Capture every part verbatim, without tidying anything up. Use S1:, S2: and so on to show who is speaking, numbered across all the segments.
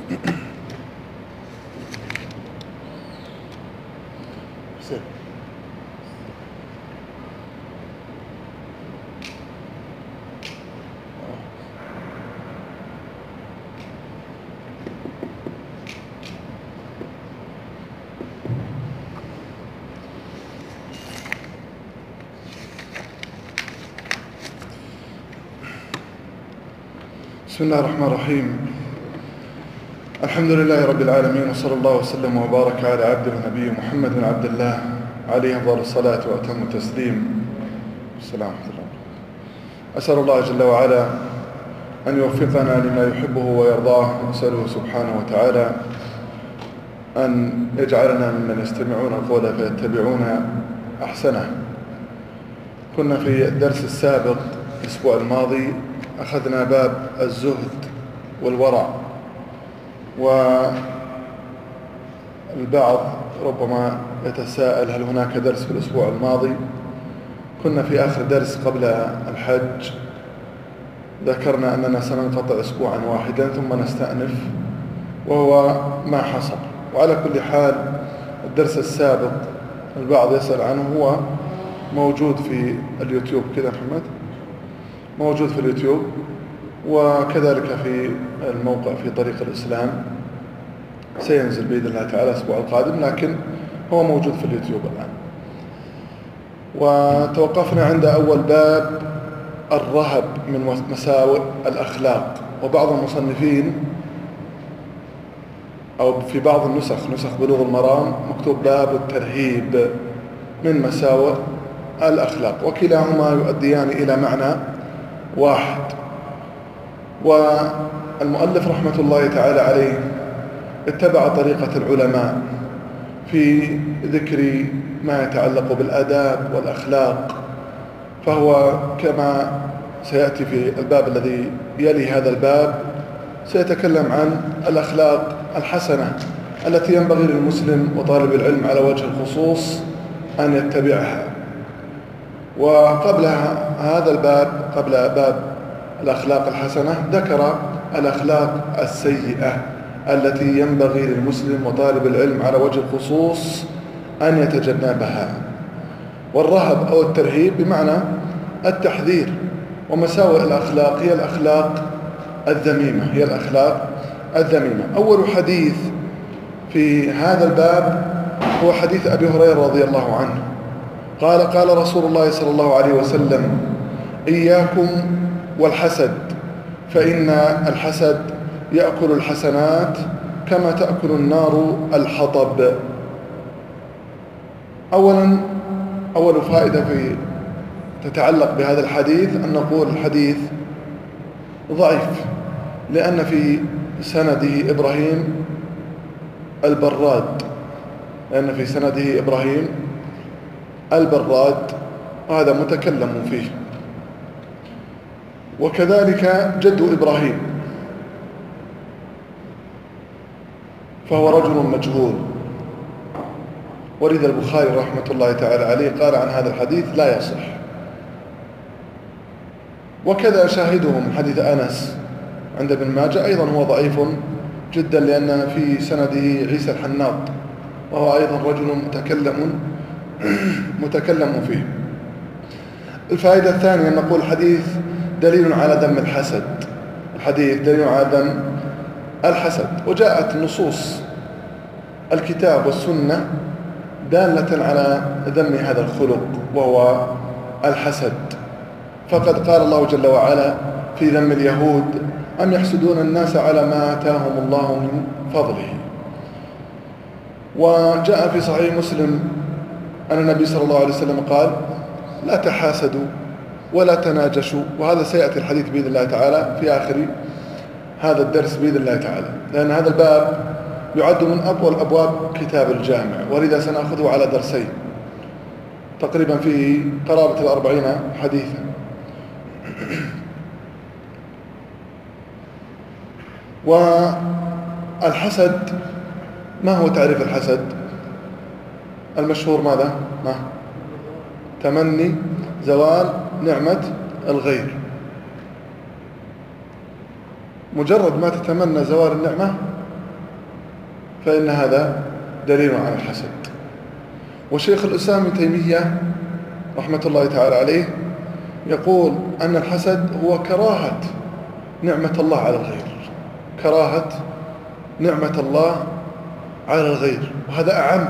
S1: بسم الله الرحمن الرحيم. الحمد لله رب العالمين، وصلى الله وسلم وبارك على عبده ونبيه محمد بن عبد الله عليه أفضل الصلاة وأتم التسليم. السلام عليكم. أسأل الله جل وعلا أن يوفقنا لما يحبه ويرضاه، وأسأله سبحانه وتعالى أن يجعلنا ممن يستمعون القول فيتبعون أحسنه. كنا في الدرس السابق الأسبوع الماضي أخذنا باب الزهد والورع، والبعض ربما يتساءل هل هناك درس في الأسبوع الماضي؟ كنا في آخر درس قبل الحج ذكرنا أننا سننقطع أسبوعا واحدا ثم نستأنف، وهو ما حصل. وعلى كل حال الدرس السابق البعض يسأل عنه، هو موجود في اليوتيوب كذا محمد، موجود في اليوتيوب، وكذلك في الموقع في طريق الإسلام، سينزل بإذن الله تعالى الأسبوع القادم، لكن هو موجود في اليوتيوب الآن. وتوقفنا عند أول باب الرهب من مساوئ الأخلاق. وبعض المصنفين أو في بعض النسخ، نسخ بلوغ المرام، مكتوب باب الترهيب من مساوئ الأخلاق، وكلاهما يؤديان إلى معنى واحد. والمؤلف رحمة الله تعالى عليه اتبع طريقة العلماء في ذكر ما يتعلق بالآداب والأخلاق، فهو كما سيأتي في الباب الذي يلي هذا الباب سيتكلم عن الأخلاق الحسنة التي ينبغي للمسلم وطالب العلم على وجه الخصوص أن يتبعها. وقبل هذا الباب، قبل باب الأخلاق الحسنة، ذكر الأخلاق السيئة التي ينبغي للمسلم وطالب العلم على وجه الخصوص أن يتجنبها. والرهب أو الترهيب بمعنى التحذير. ومساوئ الأخلاق هي الأخلاق الذميمة، هي الأخلاق الذميمة. أول حديث في هذا الباب هو حديث أبي هريرة رضي الله عنه قال: قال رسول الله صلى الله عليه وسلم: إياكم والحسد، فإن الحسد يأكل الحسنات كما تأكل النار الحطب. أولا أول فائدة في تتعلق بهذا الحديث أن نقول الحديث ضعيف، لأن في سنده إبراهيم البراد، لأن في سنده إبراهيم البراد، وهذا متكلم فيه. وكذلك جد إبراهيم فهو رجل مجهول، ولذا البخاري رحمة الله تعالى عليه قال عن هذا الحديث لا يصح. وكذا شاهده من حديث أنس عند ابن ماجه أيضا هو ضعيف جدا، لأن في سنده عيسى الحناط، وهو أيضا رجل متكلم متكلم فيه. الفائدة الثانية أن نقول الحديث دليل على ذم الحسد، الحديث دليل على ذم الحسد. وجاءت نصوص الكتاب والسنة دالة على ذم هذا الخلق وهو الحسد. فقد قال الله جل وعلا في ذم اليهود: أم يحسدون الناس على ما آتاهم الله من فضله. وجاء في صحيح مسلم أن النبي صلى الله عليه وسلم قال: لا تحاسدوا ولا تناجشوا. وهذا سيأتي الحديث بإذن الله تعالى في آخر هذا الدرس بإذن الله تعالى، لأن هذا الباب يعد من أطول أبواب كتاب الجامع، ولذا سنأخذه على درسين تقريبا فيه قرابة الأربعين حديثا. والحسد، ما هو تعريف الحسد؟ المشهور ماذا؟ ما؟ تمني زوال نعمة الغير. مجرد ما تتمنى زوال النعمة فإن هذا دليل على الحسد. وشيخ الإسلام ابن تيمية رحمة الله تعالى عليه يقول أن الحسد هو كراهة نعمة الله على الغير، كراهة نعمة الله على الغير. وهذا أعم.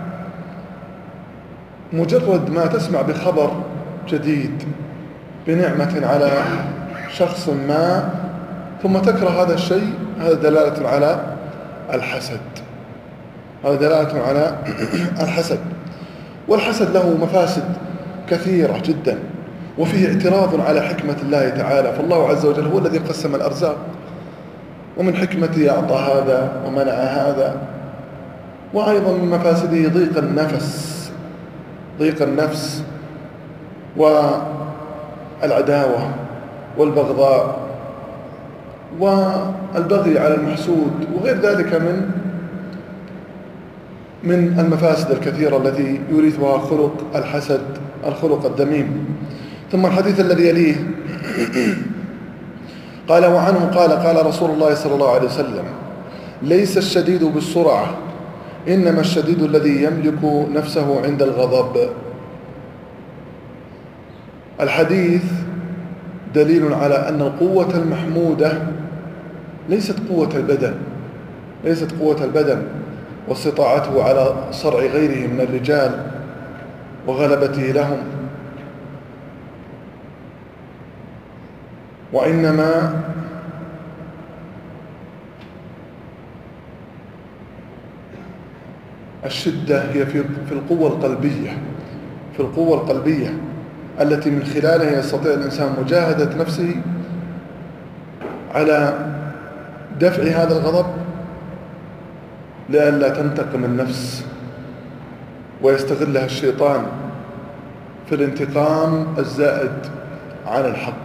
S1: مجرد ما تسمع بخبر جديد بنعمة على شخص ما ثم تكره هذا الشيء، هذا دلالة على الحسد، هذا دلالة على الحسد. والحسد له مفاسد كثيرة جدا، وفيه اعتراض على حكمة الله تعالى. فالله عز وجل هو الذي قسم الأرزاق، ومن حكمته أعطى هذا ومنع هذا. وأيضا من مفاسده ضيق النفس، ضيق النفس والعداوة والبغضاء والبغي على المحسود وغير ذلك من من المفاسد الكثيرة التي يورثها خلق الحسد، الخلق الذميم. ثم الحديث الذي يليه قال وعنه قال قال رسول الله صلى الله عليه وسلم ليس الشديد بالسرعة إنما الشديد الذي يملك نفسه عند الغضب. الحديث دليل على أن القوة المحمودة ليست قوة البدن، ليست قوة البدن واستطاعته على صرع غيره من الرجال وغلبته لهم، وإنما الشدة هي في القوة القلبية، في القوة القلبية التي من خلالها يستطيع الإنسان مجاهدة نفسه على دفع هذا الغضب لئلا تنتقم النفس ويستغلها الشيطان في الانتقام الزائد عن الحق.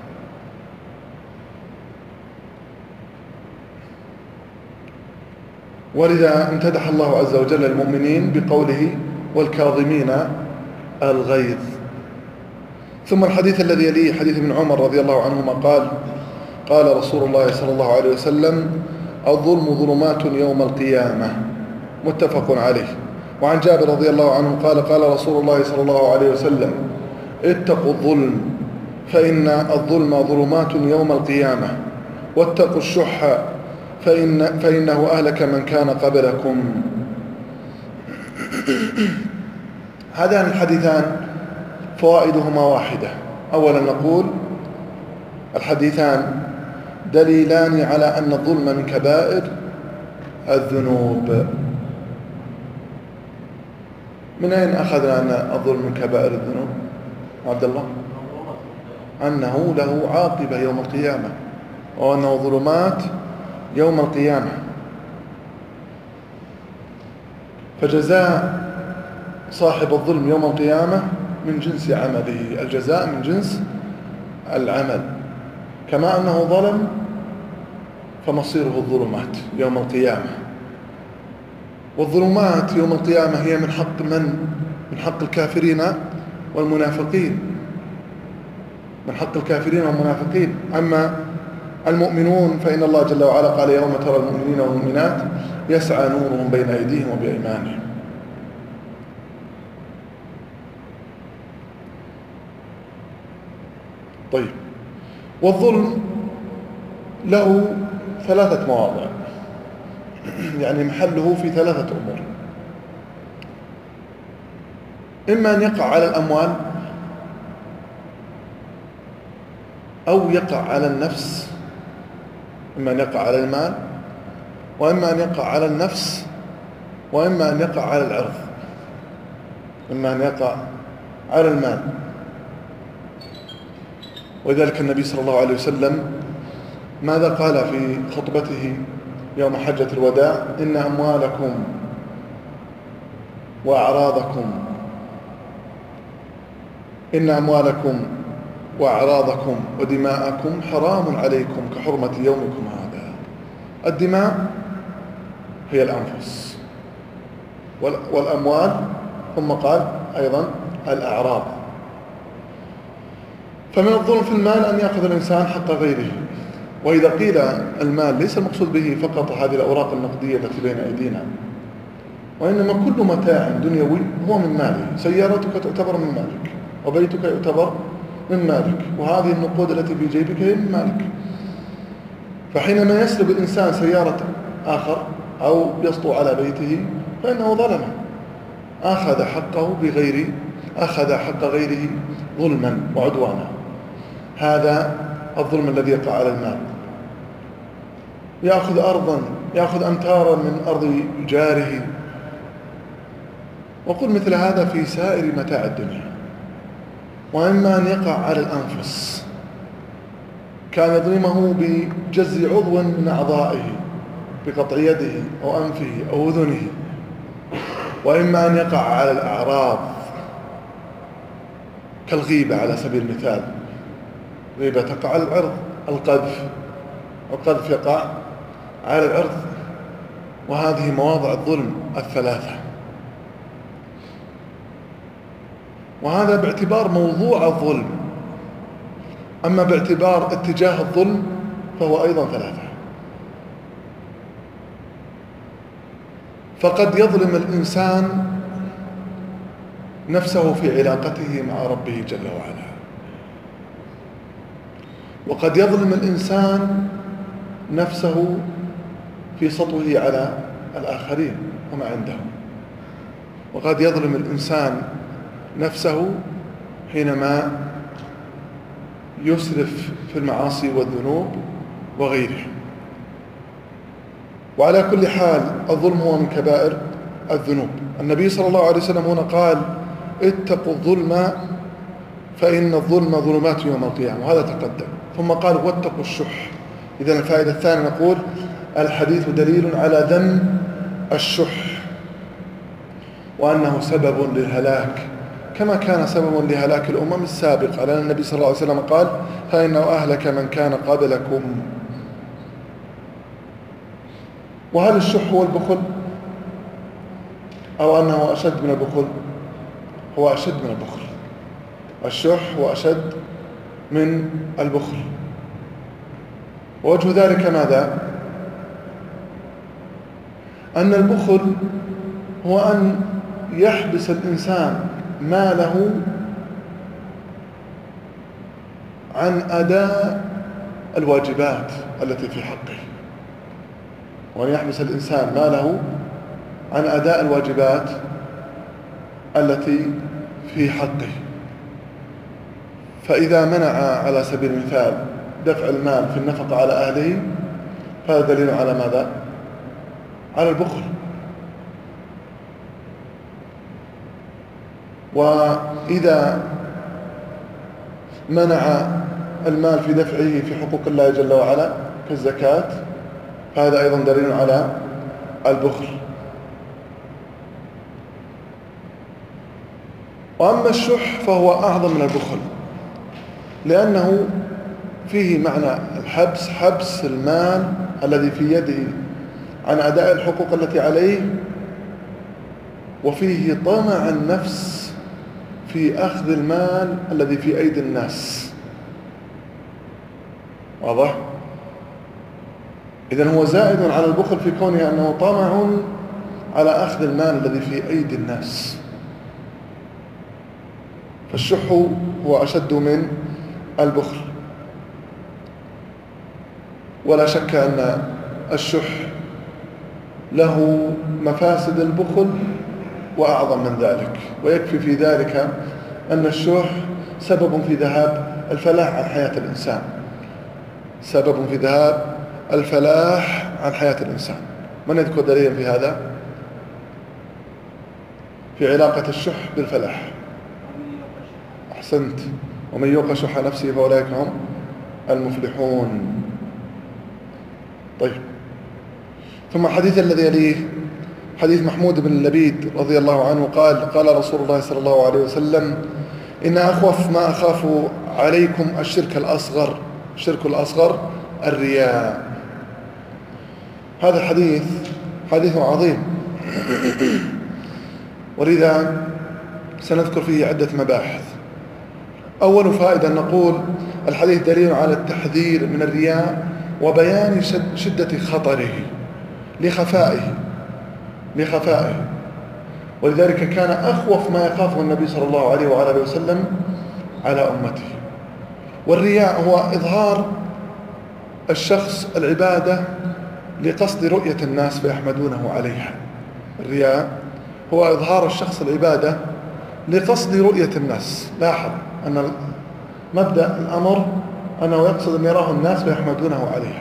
S1: ولذا امتدح الله عز وجل المؤمنين بقوله والكاظمين الغيظ. ثم الحديث الذي يليه حديث ابن عمر رضي الله عنهما قال قال رسول الله صلى الله عليه وسلم الظلم ظلمات يوم القيامة، متفق عليه. وعن جابر رضي الله عنه قال قال رسول الله صلى الله عليه وسلم اتقوا الظلم فإن الظلم ظلمات يوم القيامة واتقوا الشح فإن فإنه أهلك من كان قبلكم. هذان الحديثان فوائدهما واحدة. أولا نقول الحديثان دليلان على أن الظلم من كبائر الذنوب. من أين أخذنا أن الظلم من كبائر الذنوب عبد الله؟ أنه له عاقبة يوم القيامة، وأنه ظلمات يوم القيامة. فجزاء صاحب الظلم يوم القيامة من جنس عمله، الجزاء من جنس العمل. كما أنه ظلم فمصيره الظلمات يوم القيامة. والظلمات يوم القيامة هي من حق من؟ من حق الكافرين والمنافقين، من حق الكافرين والمنافقين. أما المؤمنون فإن الله جل وعلا قال يوم ترى المؤمنين والمؤمنات يسعى نورهم بين أيديهم وبأيمانهم. طيب، والظلم له ثلاثة مواضع، يعني محله في ثلاثة أمور. إما أن يقع على الأموال، أو يقع على النفس، إما أن يقع على المال، وإما أن يقع على النفس، وإما أن يقع على العرض. إما أن يقع على المال. ولذلك النبي صلى الله عليه وسلم ماذا قال في خطبته يوم حجة الوداع؟ إن أموالكم وأعراضكم إن أموالكم وأعراضكم ودماءكم حرام عليكم كحرمة يومكم هذا. الدماء هي الأنفس والأموال، ثم قال أيضا الأعراض. فمن الظلم في المال أن يأخذ الإنسان حق غيره وإذا قيل المال ليس المقصود به فقط هذه الأوراق النقدية التي بين أيدينا، وإنما كل متاع دنيوي هو من مالي. سيارتك تعتبر من مالك، وبيتك يعتبر من مالك، وهذه النقود التي في جيبك هي من مالك. فحينما يسلب الإنسان سيارة آخر أو يسطو على بيته فإنه ظلمه، أخذ حقه بغير أخذ حق غيره ظلما وعدوانا. هذا الظلم الذي يقع على المال. يأخذ أرضا، يأخذ أمتارا من أرض جاره. وقل مثل هذا في سائر متاع الدنيا. وإما أن يقع على الأنفس، كان يظلمه بجز عضو من أعضائه، بقطع يده أو أنفه أو أذنه. وإما أن يقع على الأعراض كالغيبة على سبيل المثال. غيبة تقع على العرض. القذف القذف يقع على العرض. وهذه مواضع الظلم الثلاثة. وهذا باعتبار موضوع الظلم. أما باعتبار اتجاه الظلم فهو أيضا ثلاثة. فقد يظلم الإنسان نفسه في علاقته مع ربه جل وعلا، وقد يظلم الإنسان نفسه في سطوه على الآخرين وما عندهم، وقد يظلم الإنسان نفسه حينما يسرف في المعاصي والذنوب وغيره. وعلى كل حال الظلم هو من كبائر الذنوب. النبي صلى الله عليه وسلم هنا قال: اتقوا الظلم فإن الظلم ظلمات يوم القيامة، وهذا تقدم. ثم قال: واتقوا الشح. إذن الفائدة الثانية نقول الحديث دليل على ذم الشح، وأنه سبب للهلاك، كما كان سبب لهلاك الأمم السابقة، لأن النبي صلى الله عليه وسلم قال: فإنه أهلك من كان قبلكم. وهل الشح هو البخل أو أنه أشد من البخل؟ هو أشد من البخل. الشح هو أشد من البخل. ووجه ذلك ماذا؟ أن البخل هو أن يحبس الإنسان ماله عن أداء الواجبات التي في حقه، وأن يحبس الإنسان ماله عن أداء الواجبات التي في حقه. فإذا منع على سبيل المثال دفع المال في النفقة على أهله فهذا دليل على ماذا؟ على البخل. وإذا منع المال في دفعه في حقوق الله جل وعلا كالزكاة فهذا أيضا دليل على البخل. وأما الشح فهو أعظم من البخل، لأنه فيه معنى الحبس، حبس المال الذي في يده عن أداء الحقوق التي عليه، وفيه طمع النفس في أخذ المال الذي في أيدي الناس. واضح؟ إذن هو زائد على البخل في كونه أنه طمع على أخذ المال الذي في أيدي الناس. فالشح هو أشد من البخل. ولا شك أن الشح له مفاسد البخل وأعظم من ذلك، ويكفي في ذلك أن الشح سبب في ذهاب الفلاح عن حياة الإنسان، سبب في ذهاب الفلاح عن حياة الإنسان. من يذكر دليلا في هذا؟ في علاقة الشح بالفلاح. أحسنت. ومن يوق شح نفسه فأولئك هم المفلحون. طيب، ثم الحديث الذي يليه حديث محمود بن لبيد رضي الله عنه قال: قال رسول الله صلى الله عليه وسلم: إن أخوف ما أخاف عليكم الشرك الأصغر. الشرك الأصغر الرياء. هذا الحديث حديث عظيم، ولذا سنذكر فيه عدة مباحث. أول فائدة نقول الحديث دليل على التحذير من الرياء وبيان شدة خطره لخفائه لخفائه ولذلك كان أخوف ما يخافه النبي صلى الله عليه وعلى وسلم على أمته. والرياء هو إظهار الشخص العبادة لقصد رؤية الناس فيحمدونه عليها. الرياء هو إظهار الشخص العبادة لقصد رؤية الناس. لاحظ أن مبدأ الأمر أنه يقصد أن يراه الناس فيحمدونه عليها.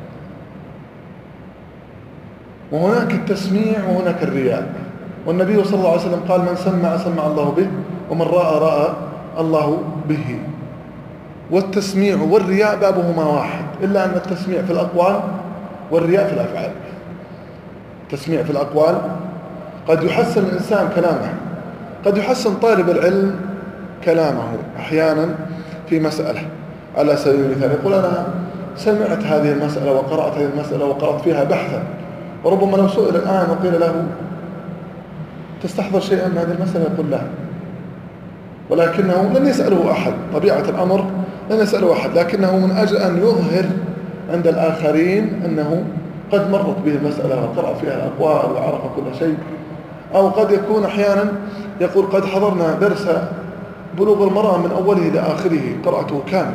S1: وهناك التسميع وهناك الرياء. والنبي صلى الله عليه وسلم قال: من سمع سمع الله به، ومن رأى رأى الله به. والتسميع والرياء بابهما واحد، إلا أن التسميع في الأقوال والرياء في الأفعال. التسميع في الأقوال قد يحسن الإنسان كلامه، قد يحسن طالب العلم كلامه أحيانا في مسألة على سبيل المثال، يقول: أنا سمعت هذه المسألة وقرأت هذه المسألة وقرأت فيها بحثا، وربما لو سئل الآن وقيل له: تستحضر شيئا من هذه المسألة؟ يقول: لا. ولكنه لن يسأله أحد، طبيعة الأمر لن يسأله أحد، لكنه من أجل أن يظهر عند الآخرين أنه قد مرت به المسألة وقرأ فيها الأقوال وعرف كل شيء. أو قد يكون أحيانا يقول: قد حضرنا درس بلوغ المرأة من أوله إلى آخره قرأته كامل.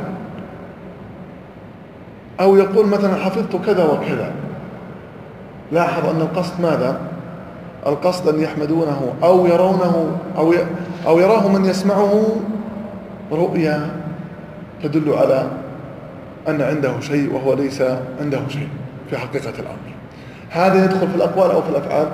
S1: أو يقول مثلا: حفظت كذا وكذا. لاحظ أن القصد ماذا؟ القصد أن يحمدونه أو يرونه أو أو يراه من يسمعه رؤيا تدل على أن عنده شيء وهو ليس عنده شيء في حقيقة الأمر. هذا يدخل في الأقوال أو في الأفعال؟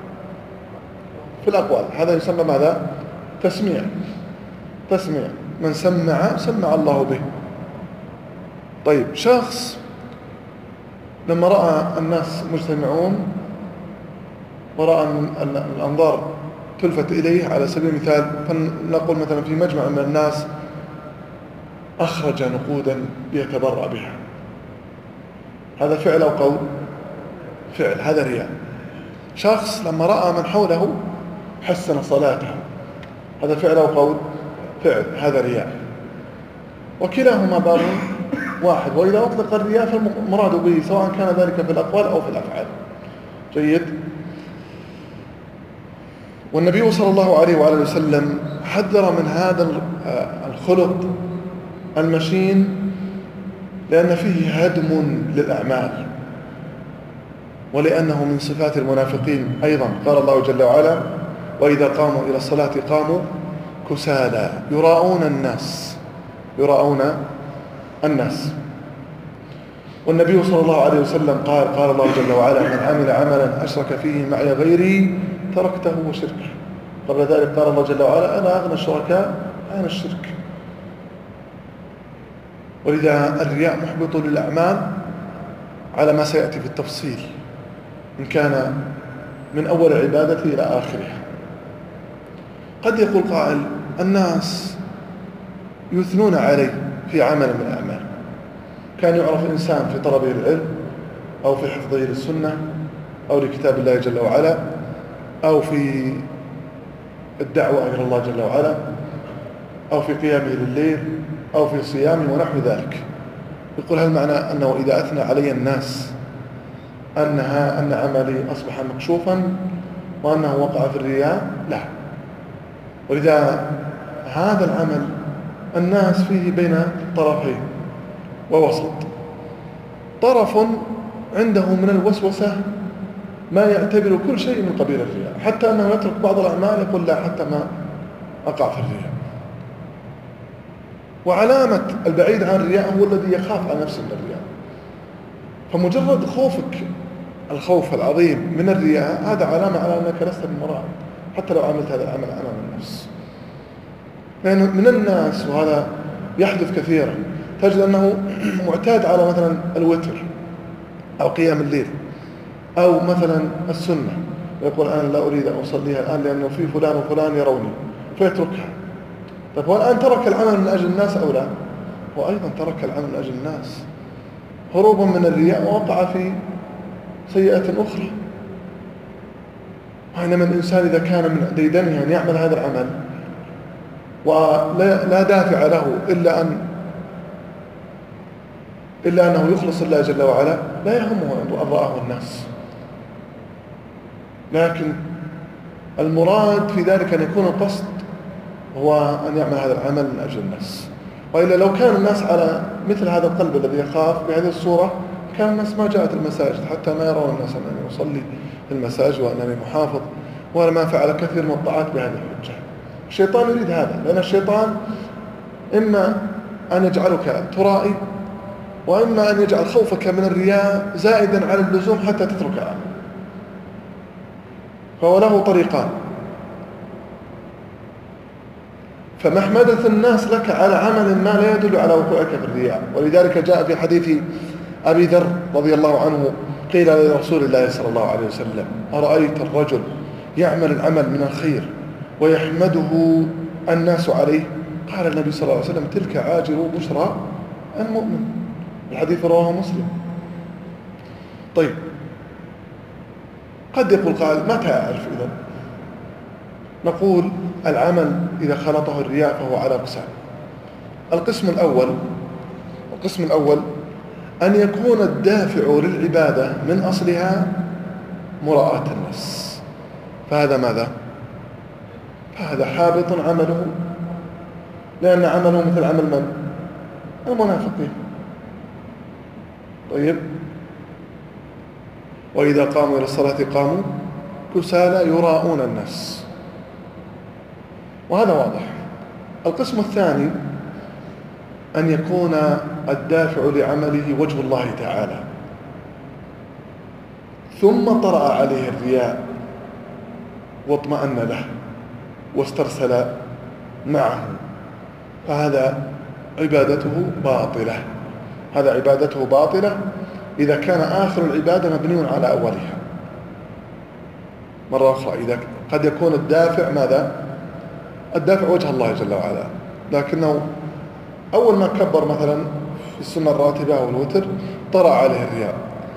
S1: في الأقوال. هذا يسمى ماذا؟ تسميع. تسميع. من سمع سمع الله به. طيب، شخص لما رأى الناس مجتمعون ورأى الأنظار تلفت إليه، على سبيل المثال فنقول مثلا في مجمع من الناس أخرج نقودا ليتبرع بها، هذا فعل أو قول؟ فعل. هذا رياء. شخص لما رأى من حوله حسن صلاته، هذا فعل أو قول؟ فعل. هذا رياء. وكلاهما باب واحد. وإذا أطلق الرياء فالمراد به سواء كان ذلك في الأقوال أو في الأفعال. جيد. والنبي صلى الله عليه وآله وسلم حذر من هذا الخلق المشين، لأن فيه هدم للأعمال، ولأنه من صفات المنافقين أيضا. قال الله جل وعلا: وإذا قاموا إلى الصلاة قاموا كسالى يراءون الناس يراءون الناس. والنبي صلى الله عليه وسلم قال قال الله جل وعلا: من عمل عملا أشرك فيه معي غيري تركته وشركه. قبل ذلك قال الله جل وعلا: أنا أغنى الشركاء عن الشرك. ولذا الرياء محبط للأعمال على ما سيأتي في التفصيل، إن كان من أول العبادة إلى آخرها. قد يقول قائل: الناس يثنون عليه في عمل من الأعمال، كان يعرف إنسان في طلبه العلم أو في حفظه للسنة أو لكتاب الله جل وعلا أو في الدعوة إلى الله جل وعلا أو في قيامه لليل أو في صيامه ونحو ذلك. يقول: هل معنى أنه إذا أثنى علي الناس أنها أن عملي أصبح مكشوفا وأنه وقع في الرياء؟ لا. ولذا هذا العمل الناس فيه بين طرفين ووسط. طرف عنده من الوسوسة ما يعتبر كل شيء من قبيل الرياء، حتى أنه يترك بعض الأعمال يقول: لا، حتى ما أقع في الرياء. وعلامة البعيد عن الرياء هو الذي يخاف على نفسه من الرياء. فمجرد خوفك الخوف العظيم من الرياء هذا علامة على أنك لست بالمراء، حتى لو عملت هذا العمل أمام النفس. لأن من الناس، وهذا يحدث كثيرا، تجد أنه معتاد على مثلا الوتر أو قيام الليل أو مثلا السنة، ويقول: أنا لا أريد أن أصليها الآن لأنه في فلان وفلان يروني، فيتركها. طيب، هو الآن ترك العمل من أجل الناس أو لا؟ هو أيضا ترك العمل من أجل الناس هروبا من الرياء، ووقع في سيئة أخرى. وإنما الإنسان إذا كان من ديدنه أن يعمل هذا العمل ولا لا دافع له إلا أن إلا أنه يخلص الله جل وعلا لا يهمه أن رآه الناس. لكن المراد في ذلك أن يكون القصد هو أن يعمل هذا العمل من أجل الناس. وإلا لو كان الناس على مثل هذا القلب الذي يخاف بهذه الصورة كان الناس ما جاءت المساجد حتى ما يرون الناس أنني أصلي في المساجد وأنني محافظ، وأنا ما فعل كثير من الطاعات بهذه الحجة. الشيطان يريد هذا، لأن الشيطان إما أن يجعلك ترائي، وإما أن يجعل خوفك من الرياء زائدا على اللزوم حتى تترك العمل. فهو له طريقان. فمحمدة الناس لك على عمل ما لا يدل على وقوعك في الرياء. ولذلك جاء في حديث أبي ذر رضي الله عنه قيل لرسول الله صلى الله عليه وسلم: أرأيت الرجل يعمل العمل من الخير ويحمده الناس عليه؟ قال النبي صلى الله عليه وسلم: تلك عاجل بشرى المؤمن. الحديث رواه مسلم. طيب، قد يقول قائل: متى أعرف إذن؟ نقول: العمل إذا خلطه الرياء فهو على أقسام. القسم الأول القسم الأول أن يكون الدافع للعبادة من أصلها مراءة الناس، فهذا ماذا؟ فهذا حابط عمله، لأن عمله مثل عمل من؟ المنافقين. طيب، وإذا قاموا إلى الصلاة قاموا كسالى يراءون الناس، وهذا واضح. القسم الثاني أن يكون الدافع لعمله وجه الله تعالى، ثم طرأ عليه الرياء واطمأن له واسترسل معه، فهذا عبادته باطلة. هذا عبادته باطلة إذا كان آخر العبادة مبني على أولها. مرة أخرى، إذا قد يكون الدافع ماذا؟ الدافع وجه الله جل وعلا، لكنه أول ما كبر مثلا في السنة الراتبة أو الوتر طرأ عليه الرياء،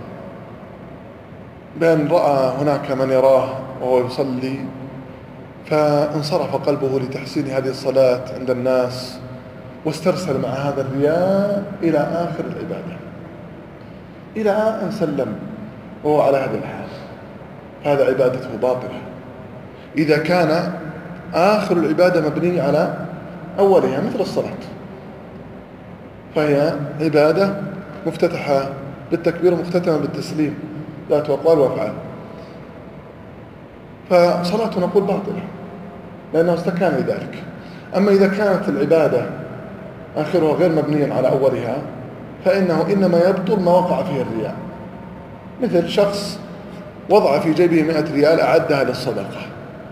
S1: بأن رأى هناك من يراه وهو يصلي فانصرف قلبه لتحسين هذه الصلاة عند الناس، واسترسل مع هذا الرياء إلى آخر العبادة، إلى أن سلم وهو على هذا الحال. هذا عبادته باطلة إذا كان آخر العبادة مبني على أولها، مثل الصلاة، فهي عبادة مفتتحة بالتكبير ومختتمة بالتسليم، ذات أقوال وأفعال، فصلاته نقول باطلة لأنه استكان لذلك. أما إذا كانت العبادة آخرها غير مبنيا على أولها فإنه إنما يبطل ما وقع فيه الرياء، مثل شخص وضع في جيبه مئة ريال أعدها للصدقة،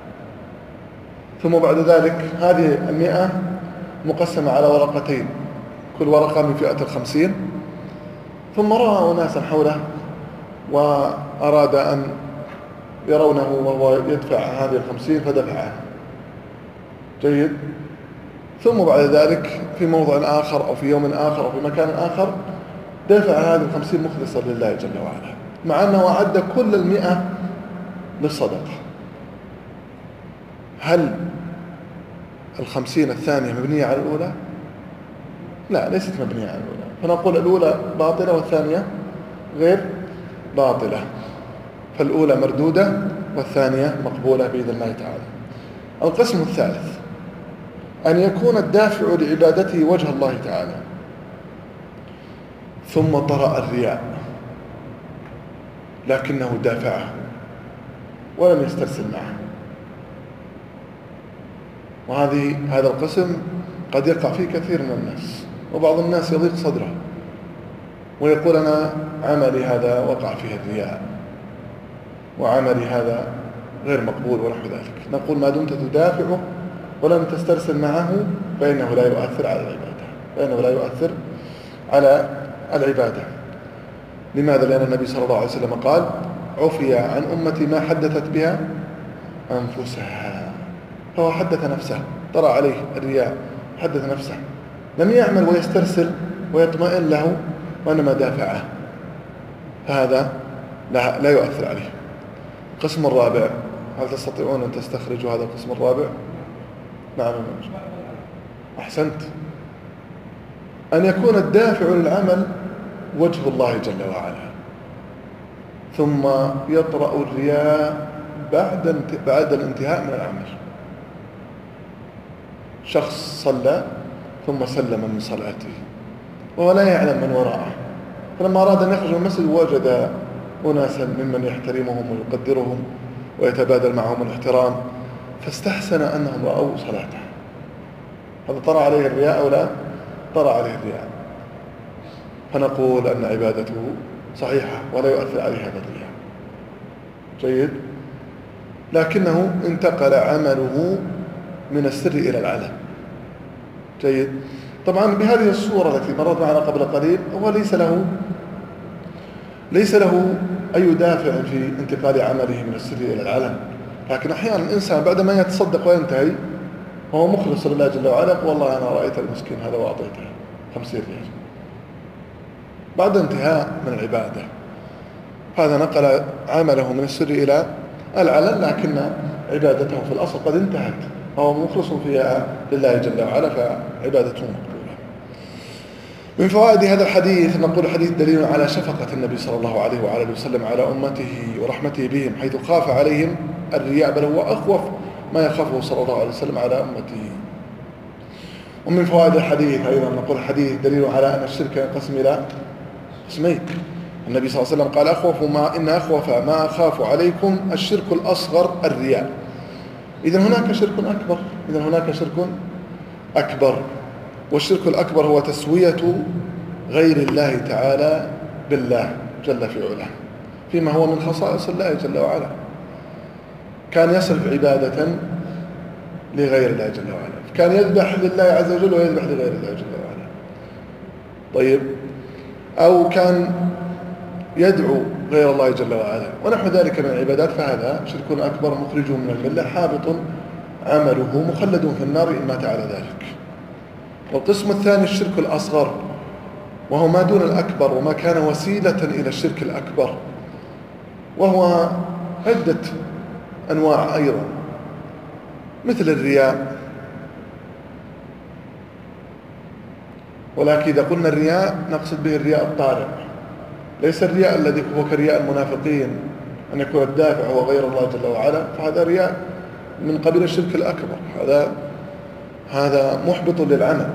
S1: ثم بعد ذلك هذه المئة مقسمة على ورقتين، كل ورقة من فئة الخمسين، ثم رأى ناسا حوله وأراد أن يرونه وهو يدفع هذه الخمسين فدفعها. جيد. ثم بعد ذلك في موضع آخر أو في يوم آخر أو في مكان آخر دفع هذه الخمسين مخلصا لله جل وعلا، مع أنه أعد كل المئة للصدقة. هل الخمسين الثانية مبنية على الأولى؟ لا، ليست مبنية على الأولى، فنقول الأولى باطلة والثانية غير باطلة، فالأولى مردودة والثانية مقبولة بإذن الله تعالى. القسم الثالث أن يكون الدافع لعبادته وجه الله تعالى، ثم طرأ الرياء لكنه دافعه ولم يسترسل معه، وهذه هذا القسم قد يقع فيه كثير من الناس، وبعض الناس يضيق صدره ويقول: أنا عملي هذا وقع فيه الرياء وعملي هذا غير مقبول ونحو ذلك. نقول: ما دمت تدافعه ولم تسترسل معه فإنه لا يؤثر على العبادة، فإنه لا يؤثر على العبادة. لماذا؟ لأن النبي صلى الله عليه وسلم قال: عفي عن أمتي ما حدثت بها أنفسها. فهو حدث نفسه، طرأ عليه الرياء، حدث نفسه، لم يعمل ويسترسل ويطمئن له، وإنما دافعه، فهذا لا, لا يؤثر عليه. القسم الرابع، هل تستطيعون أن تستخرجوا هذا القسم الرابع؟ نعم. أحسنت. أن يكون الدافع للعمل وجه الله جل وعلا، ثم يطرأ الرياء بعد بعد الانتهاء من العمل. شخص صلى ثم سلم من صلاته وهو لا يعلم من وراءه، فلما أراد أن يخرج من المسجد وجد أناسا ممن يحترمهم ويقدرهم ويتبادل معهم الاحترام، فاستحسن أنهم رأوا صلاته. هذا طرأ عليه الرياء أو لا؟ طرأ عليه الرياء، فنقول أن عبادته صحيحة ولا يؤثر عليه هذا الرياء. جيد. لكنه انتقل عمله من السر إلى العلن. جيد. طبعا بهذه الصورة التي مرت معنا قبل قليل هو ليس له ليس له أي دافع في انتقال عمله من السر إلى العلن، لكن أحيانا الإنسان بعدما يتصدق وينتهي وهو مخلص لله جل وعلا يقول والله أنا رأيت المسكين هذا وأعطيته خمسين ريال بعد انتهاء من العبادة. هذا نقل عمله من السر إلى العلن، لكن عبادته في الأصل قد انتهت، هو مخلص فيها لله جل وعلا فعبادته مقبولة. من فوائد هذا الحديث نقول الحديث دليل على شفقة النبي صلى الله عليه وعلى وسلم على أمته ورحمته بهم، حيث خاف عليهم الرياء، بل هو أخوف ما يخافه صلى الله عليه وسلم على أمته. ومن فوائد الحديث أيضا نقول الحديث دليل على أن الشرك ينقسم إلى قسمين. النبي صلى الله عليه وسلم قال أخوف ما إن أخوف ما أخاف عليكم الشرك الأصغر الرياء. إذن هناك شرك أكبر، إذن هناك شرك أكبر، والشرك الأكبر هو تسوية غير الله تعالى بالله جل في علاه فيما هو من خصائص الله جل وعلا. كان يصرف عبادة لغير الله جل وعلا، كان يذبح لله عز وجل ويذبح لغير الله جل وعلا. طيب، أو كان يدعو غير الله جل وعلا ونحو ذلك من العبادات، فهذا شرك أكبر مخرج من الملة، حابط عمله، مخلد في النار إن مات على ذلك. والقسم الثاني الشرك الأصغر، وهو ما دون الأكبر وما كان وسيلة إلى الشرك الأكبر، وهو عدة أنواع أيضا، مثل الرياء. ولكن إذا قلنا الرياء نقصد به الرياء الطارئ، ليس الرياء الذي هو كرياء المنافقين أن يكون الدافع هو غير الله جل وعلا، فهذا رياء من قبيل الشرك الأكبر، هذا هذا محبط للعمل،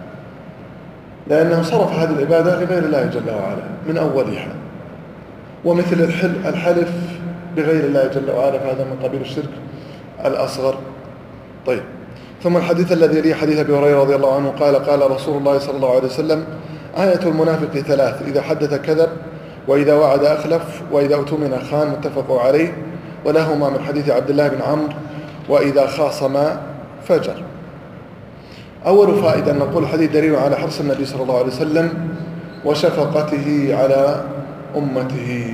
S1: لأنه صرف هذه العبادة لغير الله جل وعلا من أولها. ومثل الحلف بغير الله جل وعلا، فهذا من قبيل الشرك الأصغر. طيب، ثم الحديث الذي يليه حديث أبي هريرة رضي الله عنه قال قال رسول الله صلى الله عليه وسلم: آية المنافق ثلاث: إذا حدث كذب، وإذا وعد أخلف، وإذا اؤتمن خان. متفق عليه. ولهما من حديث عبد الله بن عمرو: وإذا خاصم فجر. أول فائدة نقول الحديث دليل على حرص النبي صلى الله عليه وسلم وشفقته على أمته،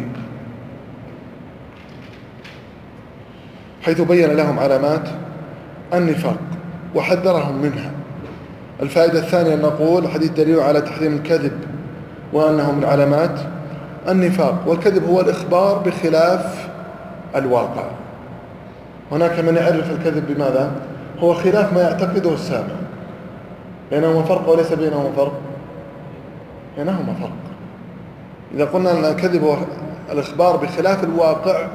S1: حيث بين لهم علامات النفاق وحذرهم منها. الفائدة الثانية نقول الحديث دليل على تحريم الكذب، وأنه من علامات النفاق، والكذب هو الإخبار بخلاف الواقع. هناك من يعرف الكذب بماذا؟ هو خلاف ما يعتقده السامع. بينهما فرق وليس بينهما فرق؟ بينهما فرق. إذا قلنا أن الكذب هو الإخبار بخلاف الواقع،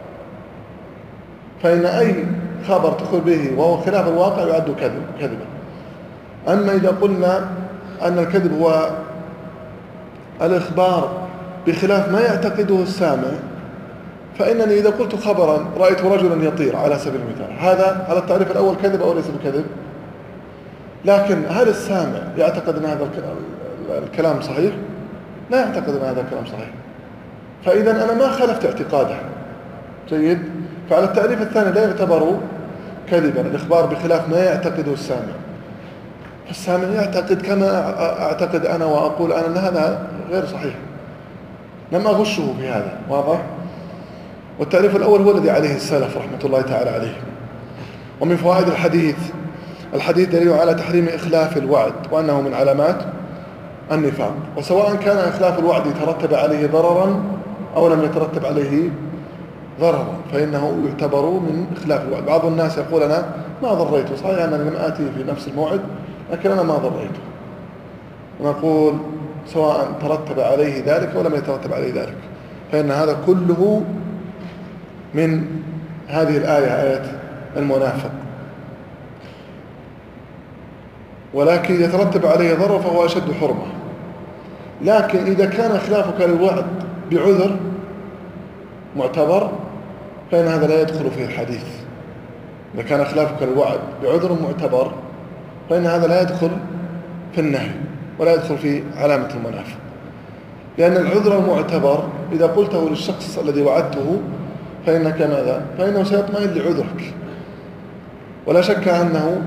S1: فإن أي خبر تخبر به وهو خلاف الواقع يعد كذب كذبا. أما إذا قلنا أن الكذب هو الإخبار بخلاف ما يعتقده السامع، فإنني إذا قلت خبرا رأيت رجلا يطير على سبيل المثال، هذا على التعريف الأول كذب أو ليس بكذب؟ لكن هل السامع يعتقد أن هذا الكلام صحيح؟ لا يعتقد أن هذا الكلام صحيح، فإذا أنا ما خالفت اعتقاده. جيد. فعلى التعريف الثاني لا يعتبر كذبا الإخبار بخلاف ما يعتقده السامع. السامع يعتقد كما أعتقد أنا وأقول أنا أن هذا غير صحيح، لم أغشه في هذا. واضح؟ والتعريف الأول هو الذي عليه السلف رحمة الله تعالى عليه. ومن فوائد الحديث الحديث دليل على تحريم إخلاف الوعد، وأنه من علامات النفاق، وسواء كان إخلاف الوعد يترتب عليه ضررا أو لم يترتب عليه ضررا فإنه يعتبر من إخلاف الوعد. بعض الناس يقول أنا ما ضريته، صحيح أنا لم آتي في نفس الموعد لكن أنا ما ضريته، ونقول سواء ترتب عليه ذلك أو لم يترتب عليه ذلك، فإن هذا كله من هذه الآية، آية المنافق. ولكن إذا ترتب عليه ضرر فهو أشد حرمة. لكن إذا كان خلافك للوعد بعذر معتبر فإن هذا لا يدخل فيه الحديث. إذا كان خلافك للوعد بعذر معتبر فإن هذا لا يدخل في النهي ولا يدخل في علامة المنافق، لأن العذر المعتبر إذا قلته للشخص الذي وعدته فإنك ماذا؟ فإنه سيطمئن لعذرك. ولا شك أنه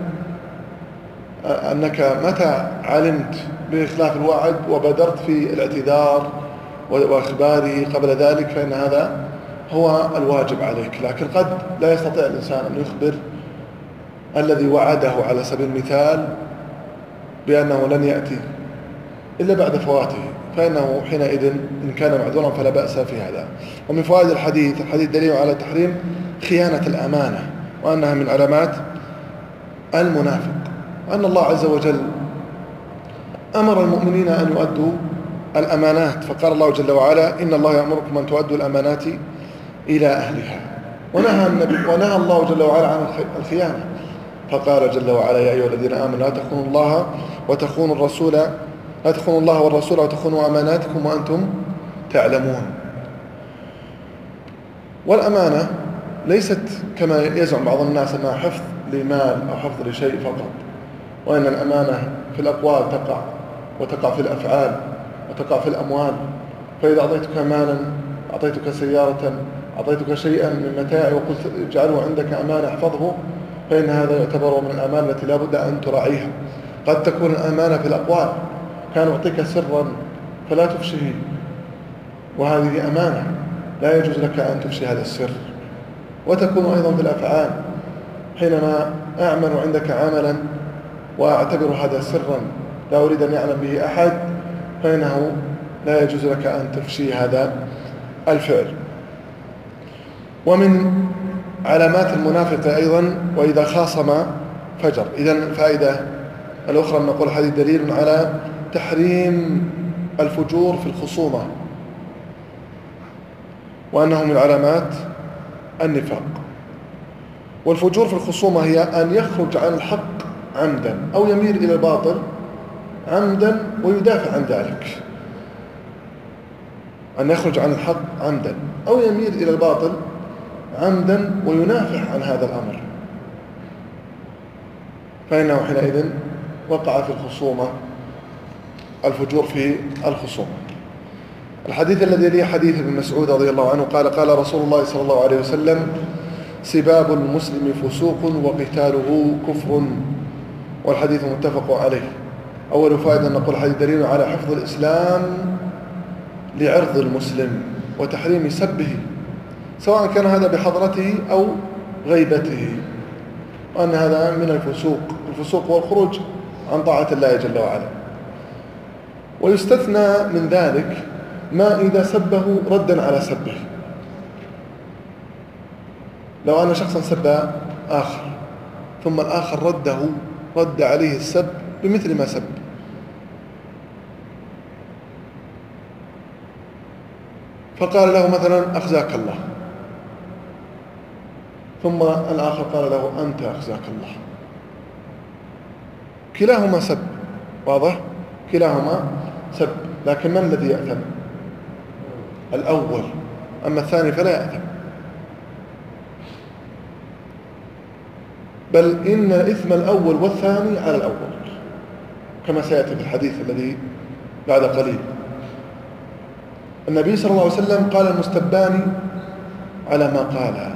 S1: أنك متى علمت بإخلاف الوعد وبدرت في الاعتذار وإخباره قبل ذلك فإن هذا هو الواجب عليك. لكن قد لا يستطيع الإنسان أن يخبر الذي وعده على سبيل المثال بأنه لن يأتي إلا بعد فواته، فإنه حينئذ إن كان معذورا فلا بأس في هذا. ومن فوائد الحديث، الحديث دليل على تحريم خيانة الأمانة وأنها من علامات المنافق، وأن الله عز وجل أمر المؤمنين أن يؤدوا الأمانات، فقال الله جل وعلا إن الله يأمركم أن تؤدوا الأمانات إلى أهلها، ونهى النبي ونهى الله جل وعلا عن الخيانة، فقال جل وعلا يا أيها الذين آمنوا لا تخونوا الله وتخونوا الرسول لا تخونوا الله والرسول وتخونوا أماناتكم وأنتم تعلمون. والأمانة ليست كما يزعم بعض الناس أنها حفظ لمال أو حفظ لشيء فقط، وأن الأمانة في الأقوال تقع وتقع في الأفعال وتقع في الأموال. فإذا أعطيتك مالا، أعطيتك سيارة، أعطيتك شيئا من متاعي وقلت اجعله عندك أمانة احفظه، فإن هذا يعتبر من الأمانة التي لا بد أن تراعيها. قد تكون الأمانة في الأقوال، كان يعطيك سرا فلا تفشيه، وهذه أمانة لا يجوز لك أن تفشي هذا السر. وتكون أيضا في الأفعال، حينما أعمل عندك عملا وأعتبر هذا سرا لا أريد أن يعلم به أحد فإنه لا يجوز لك أن تفشي هذا الفعل. ومن علامات المنافق أيضا وإذا خاصم فجر. إذن الفائدة الأخرى أن نقول هذه دليل على تحريم الفجور في الخصومة، وأنه من علامات النفاق. والفجور في الخصومة هي أن يخرج عن الحق عمدا أو يميل إلى الباطل عمدا ويدافع عن ذلك. أن يخرج عن الحق عمدا أو يميل إلى الباطل عمدا وينافح عن هذا الأمر، فإنه حينئذ وقع في الخصومة، الفجور في الخصومة. الحديث الذي يليه حديث ابن مسعود رضي الله عنه قال قال رسول الله صلى الله عليه وسلم سباب المسلم فسوق وقتاله كفر، والحديث متفق عليه. أول فائدة نقول حديث دليل على حفظ الإسلام لعرض المسلم وتحريم سبه سواء كان هذا بحضرته أو غيبته، وأن هذا من الفسوق. الفسوق هو الخروج عن طاعة الله جل وعلا. ويستثنى من ذلك ما إذا سبه ردا على سبه. لو أن شخصا سب آخر ثم الآخر رده رد عليه السب بمثل ما سب، فقال له مثلا أخزاك الله، ثم الآخر قال له أنت أخزاك الله، كلاهما سب، واضح؟ كلاهما سب، لكن من الذي يأثم؟ الأول، أما الثاني فلا يأثم. بل إن إثم الأول والثاني على الأول كما سيأتي في الحديث الذي بعد قليل. النبي صلى الله عليه وسلم قال المستبان على ما قال،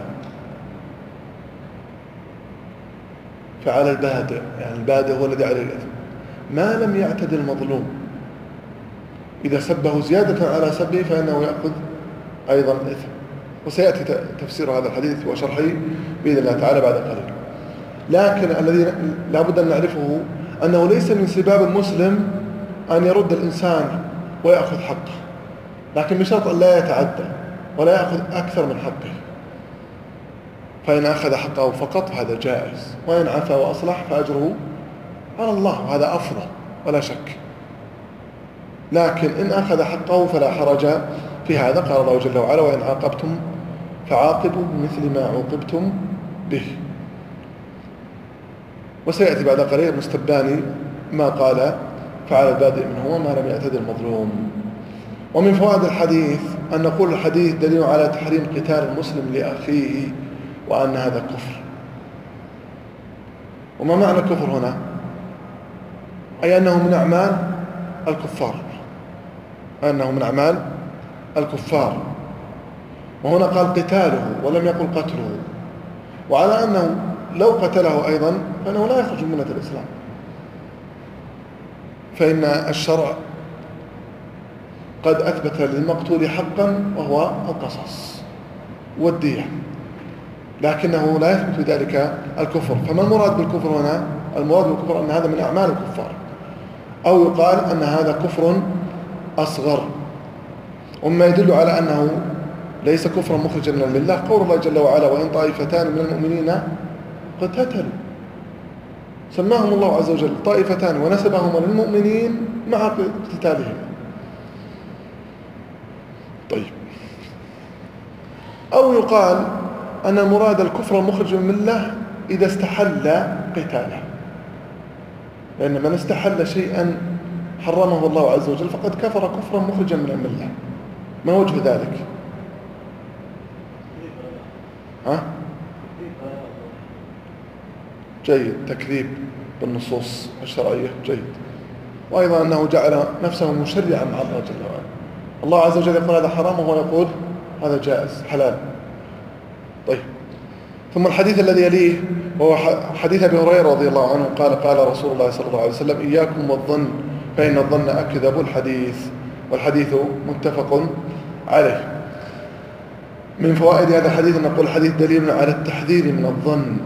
S1: فعلى البادئ، يعني البادئ هو الذي عليه الإثم ما لم يعتد المظلوم. إذا سبه زيادة على سبه فإنه يأخذ أيضا الإثم، وسيأتي تفسير هذا الحديث وشرحه بإذن الله تعالى بعد قليل. لكن الذي لا بد أن نعرفه أنه ليس من سباب المسلم أن يرد الإنسان ويأخذ حقه، لكن بشرط أن لا يتعدى ولا يأخذ أكثر من حقه. فإن أخذ حقه فقط هذا جائز، وإن عفا وأصلح فأجره على الله، وهذا أفضل ولا شك. لكن إن أخذ حقه فلا حرج في هذا. قال الله جل وعلا: وإن عاقبتم فعاقبوا بمثل ما عوقبتم به. وسيأتي بعد قليل مستباني ما قال: فعل البادئ منهما ما لم يعتد المظلوم. ومن فوائد الحديث أن نقول الحديث دليل على تحريم قتال المسلم لأخيه، وأن هذا كفر. وما معنى الكفر هنا؟ أي أنه من أعمال الكفار، أنه من أعمال الكفار. وهنا قال قتاله ولم يقل قتله، وعلى أنه لو قتله أيضا فإنه لا يخرج من ملة الإسلام، فإن الشرع قد أثبت للمقتول حقا وهو القصاص والدية، لكنه لا يثبت بذلك الكفر. فما المراد بالكفر هنا؟ المراد بالكفر أن هذا من أعمال الكفار، أو يقال أن هذا كفر أصغر. وما يدل على أنه ليس كفرا مخرجا من الملة قول الله جل وعلا: وإن طائفتان من المؤمنين اقتتلوا. سماهم الله عز وجل طائفتان ونسبهما للمؤمنين مع اقتتالهم. طيب، أو يقال أن مراد الكفر المخرج من الملة إذا استحل قتاله، لأن من استحل شيئا حرمه الله عز وجل فقد كفر كفرا مخرجا من الملة. ما وجه ذلك؟ ها؟ جيد، تكذيب بالنصوص الشرعية، جيد. وأيضا أنه جعل نفسه مشرعا مع الله جل وعلا. الله عز وجل يقول هذا حرام وهو يقول هذا جائز حلال. طيب، ثم الحديث الذي يليه وهو حديث أبي هريرة رضي الله عنه قال: قال رسول الله صلى الله عليه وسلم: إياكم والظن فإن الظن أكذب الحديث. والحديث متفق عليه. من فوائد هذا الحديث نقول الحديث دليل على التحذير من الظن،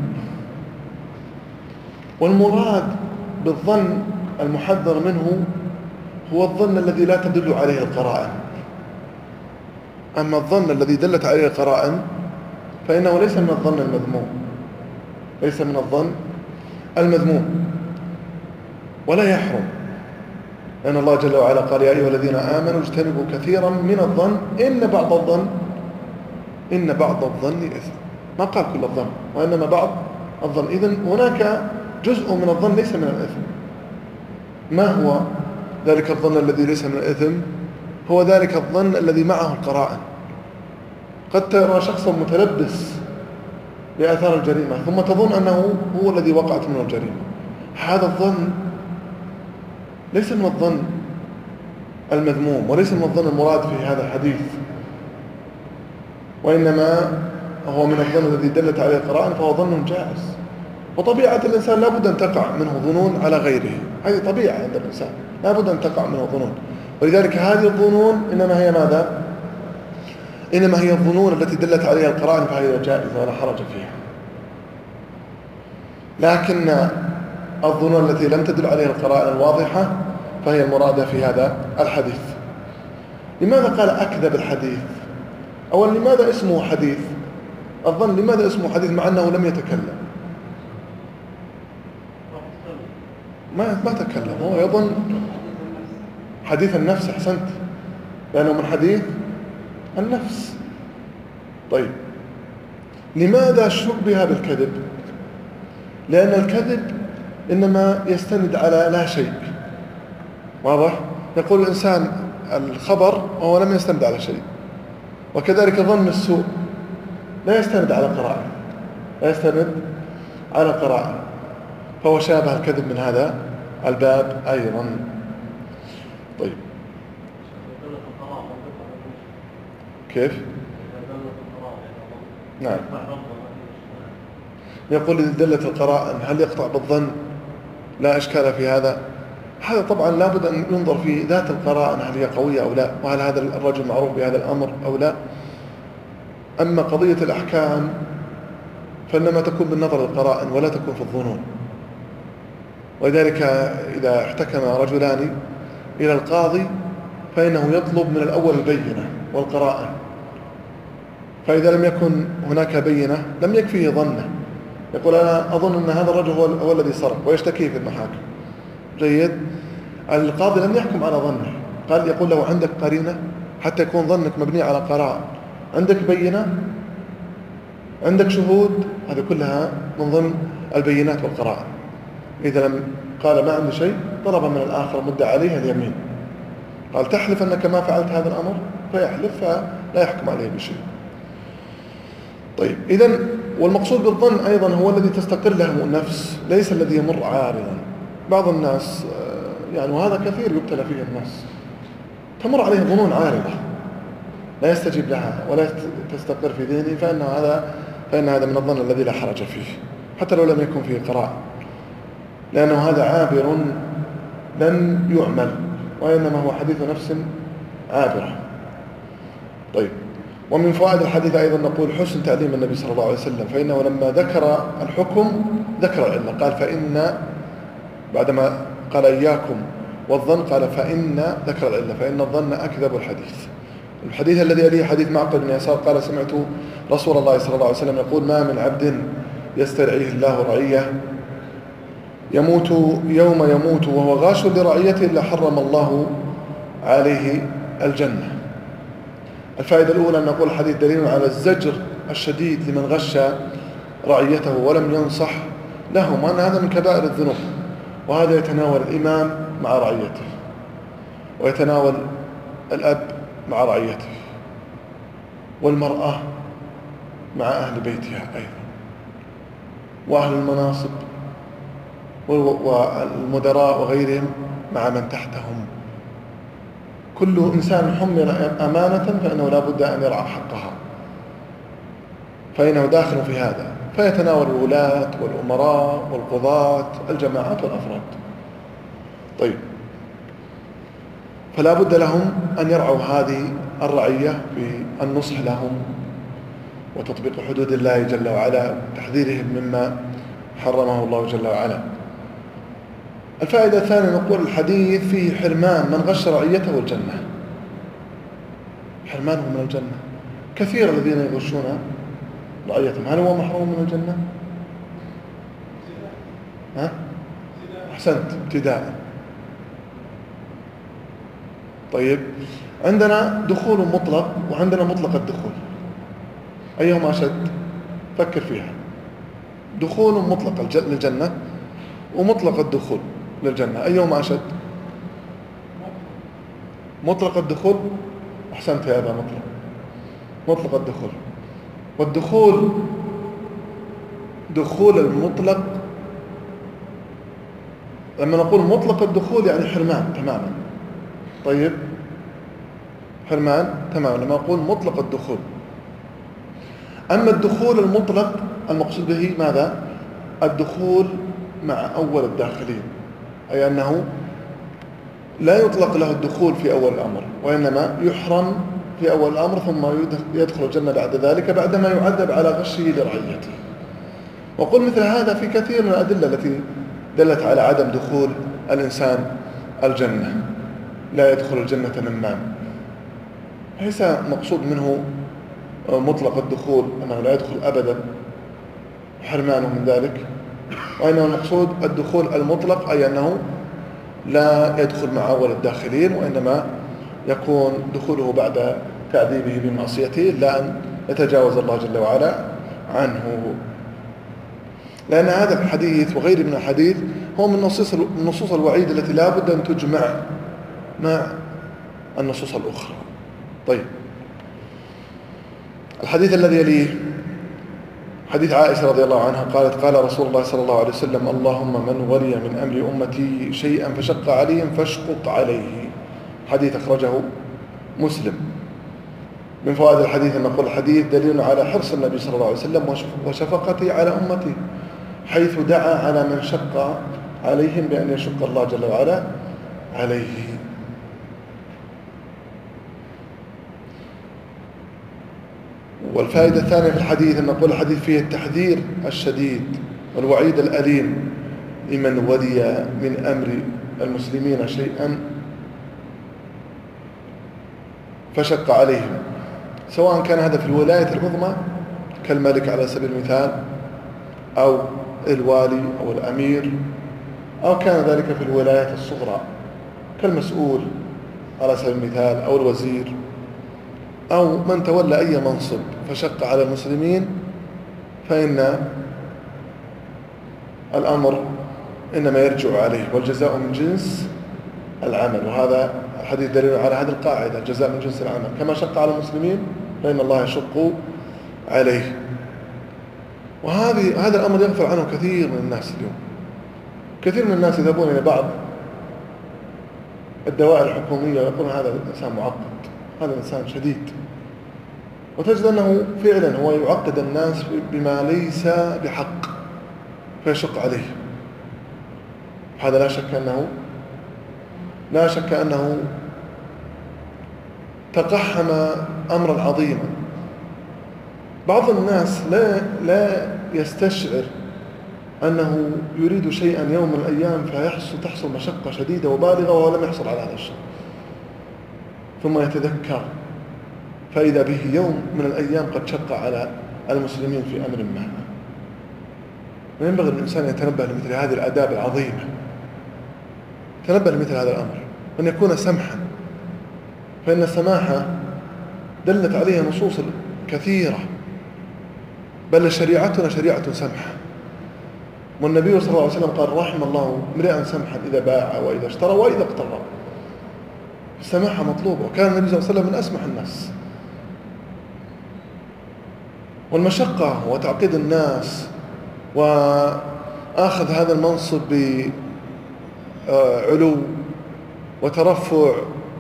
S1: والمراد بالظن المحذر منه هو الظن الذي لا تدل عليه القرائن. أما الظن الذي دلت عليه القرائن فإنه ليس من الظن المذموم، ليس من الظن المذموم ولا يحرم، لأن الله جل وعلا قال: يا أيها الذين آمنوا اجتنبوا كثيرا من الظن إن بعض الظن إن بعض الظن إثم. ما قال كل الظن، وإنما بعض الظن. إذن هناك جزء من الظن ليس من الإثم. ما هو ذلك الظن الذي ليس من الإثم؟ هو ذلك الظن الذي معه القرائن. قد ترى شخصا متلبس بآثار الجريمة ثم تظن أنه هو الذي وقعت منه الجريمة. هذا الظن ليس من الظن المذموم، وليس من الظن المراد في هذا الحديث، وإنما هو من الظن الذي دلت عليه القرائن، فهو ظن جائز. وطبيعة الإنسان لا بد أن تقع منه ظنون على غيره، هذه طبيعة عند الإنسان، لا بد أن تقع منه ظنون. ولذلك هذه الظنون إنما هي ماذا؟ إنما هي الظنون التي دلت عليها القرائن، فهي جائزة ولا حرج فيها. لكن الظنون التي لم تدل عليها القرائن الواضحة فهي المرادة في هذا الحديث. لماذا قال أكذب الحديث؟ أولا، لماذا اسمه حديث؟ الظن لماذا اسمه حديث مع أنه لم يتكلم؟ ما ما تكلم، هو يظن حديث النفس. أحسنت، لأنه من حديث النفس. طيب، لماذا شبه بالكذب؟ لأن الكذب إنما يستند على لا شيء. واضح؟ يقول الإنسان الخبر وهو لم يستند على شيء. وكذلك ظن السوء لا يستند على قرائن، لا يستند على قرائن، فهو شابه الكذب من هذا الباب أيضا. طيب، كيف؟ نعم، يقول إذا دلت القرائن هل يقطع بالظن؟ لا إشكال في هذا. هذا طبعا لابد أن ينظر في ذات القرائن، هل هي قوية أو لا، وهل هذا الرجل معروف بهذا الأمر أو لا. أما قضية الأحكام فإنما تكون بالنظر للقرائن ولا تكون في الظنون. ولذلك إذا احتكم رجلان إلى القاضي فإنه يطلب من الأول البينة والقرائن، فإذا لم يكن هناك بينة لم يكفيه ظنه، يقول أنا أظن أن هذا الرجل هو, هو الذي سرق، ويشتكيه في المحاكم. جيد، القاضي لم يحكم على ظنه، قال يقول له عندك قرينة حتى يكون ظنك مبني على قرائن، عندك بينة، عندك شهود، هذه كلها من ضمن البينات والقرائن. إذا لم قال ما عندي شيء، طلب من الآخر مدة عليه اليمين، قال تحلف أنك ما فعلت هذا الأمر، فيحلف فلا يحكم عليه بشيء. طيب إذن والمقصود بالظن أيضا هو الذي تستقر له النفس، ليس الذي يمر عارضا. بعض الناس يعني وهذا كثير يبتلى فيه الناس، تمر عليه ظنون عارضة لا يستجيب لها ولا تستقر في ذهنه، فإن هذا فإن هذا من الظن الذي لا حرج فيه حتى لو لم يكن فيه قرائن، لأنه هذا عابر لن يعمل، وإنما هو حديث نفس عابرة. طيب ومن فوائد الحديث أيضا نقول حسن تعليم النبي صلى الله عليه وسلم، فإنه لما ذكر الحكم ذكر العلة، قال فإن بعدما قال إياكم والظن قال فإن ذكر العلة، فإن الظن أكذب الحديث. الحديث الذي يليه حديث معقل بن يسار قال سمعت رسول الله صلى الله عليه وسلم يقول ما من عبد يسترعيه الله رعية يموت يوم يموت وهو غاش لرعيته إلا حرم الله عليه الجنة. الفائدة الأولى أن نقول الحديث دليل على الزجر الشديد لمن غش رعيته ولم ينصح لهم، وأن هذا من كبائر الذنوب، وهذا يتناول الإمام مع رعيته، ويتناول الأب مع رعيته، والمرأة مع أهل بيتها أيضا، وأهل المناصب والمدراء وغيرهم مع من تحتهم. كل إنسان حمل أمانة فإنه لا بد أن يرعى حقها، فإنه داخل في هذا، فيتناول الولاة والأمراء والقضاة الجماعات والأفراد. طيب فلا بد لهم أن يرعوا هذه الرعية بالنصح لهم وتطبيق حدود الله جل وعلا وتحذيرهم مما حرمه الله جل وعلا. الفائدة الثانية نقول الحديث فيه حرمان من غش رعيته الجنة، حرمانه من الجنة. كثير الذين يغشون رعيتهم، هل هو محروم من الجنة؟ ها؟ أحسنت، ابتداء. طيب عندنا دخول مطلق وعندنا مطلق الدخول، أيهما أشد؟ فكر فيها. دخول مطلق للجنة ومطلق الدخول للجنة، أيهما أشد؟ مطلق الدخول. أحسنت يا أبا مطلق، مطلق الدخول. والدخول دخول المطلق، لما نقول مطلق الدخول يعني حرمان تماما. طيب حرمان تماما لما نقول مطلق الدخول. أما الدخول المطلق المقصود به ماذا؟ الدخول مع أول الداخلين، أي أنه لا يطلق له الدخول في أول الأمر، وإنما يحرم في أول الأمر ثم يدخل الجنة بعد ذلك بعدما يعذب على غشه لرعيته. وقل مثل هذا في كثير من الأدلة التي دلت على عدم دخول الإنسان الجنة، لا يدخل الجنة نمام، ليس مقصود منه مطلق الدخول أنه لا يدخل أبدا حرمانه من ذلك، وإنما المقصود الدخول المطلق أي أنه لا يدخل مع أول الداخلين، وإنما يكون دخوله بعد تعذيبه بمعصيته لا أن يتجاوز الله جل وعلا عنه. لأن هذا الحديث وغيره من الحديث هو من نصوص النصوص الوعيد التي لا بد أن تجمع مع النصوص الأخرى. طيب الحديث الذي يليه حديث عائشة رضي الله عنها قالت قال رسول الله صلى الله عليه وسلم اللهم من ولي من أمر أمتي شيئا فشق عليهم فاشقق عليه، حديث أخرجه مسلم. من فوائد الحديث أن نقول الحديث دليل على حرص النبي صلى الله عليه وسلم وشفقته على أمته، حيث دعا على من شق عليهم بأن يشق الله جل وعلا عليه. والفائدة الثانية في الحديث أن نقول الحديث فيه التحذير الشديد والوعيد الأليم لمن ولي من أمر المسلمين شيئا فشق عليهم، سواء كان هذا في الولاية العظمى كالملك على سبيل المثال أو الوالي أو الأمير، أو كان ذلك في الولايات الصغرى كالمسؤول على سبيل المثال، أو الوزير، أو من تولى أي منصب فشق على المسلمين، فإن الأمر إنما يرجع عليه، والجزاء من جنس العمل. وهذا الحديث دليل على هذه القاعدة، الجزاء من جنس العمل، كما شق على المسلمين فإن الله يشق عليه. وهذه هذا الأمر يغفل عنه كثير من الناس اليوم. كثير من الناس يذهبون إلى بعض الدوائر الحكومية ويقولون هذا الإنسان معقد، هذا الإنسان شديد، وتجد أنه فعلا هو يعقد الناس بما ليس بحق فيشق عليه. هذا لا شك أنه لا شك أنه تقحم أمرا عظيما. بعض الناس لا لا يستشعر أنه يريد شيئا يوم من الأيام فيحصل تحصل مشقة شديدة وبالغة وهو لم يحصل على هذا الشيء، ثم يتذكر فإذا به يوم من الأيام قد شق على المسلمين في أمر ما. وينبغي للإنسان أن يتنبه لمثل هذه الآداب العظيمة، يتنبه لمثل هذا الأمر، أن يكون سمحا، فإن السماحة دلت عليها نصوص كثيرة، بل شريعتنا شريعة سمحة. والنبي صلى الله عليه وسلم قال: رحم الله امرئا سمحا إذا باع وإذا اشترى وإذا اقترى. السماحة مطلوبة، وكان النبي صلى الله عليه وسلم من أسمح الناس. والمشقة وتعقيد الناس وآخذ هذا المنصب بعلو وترفع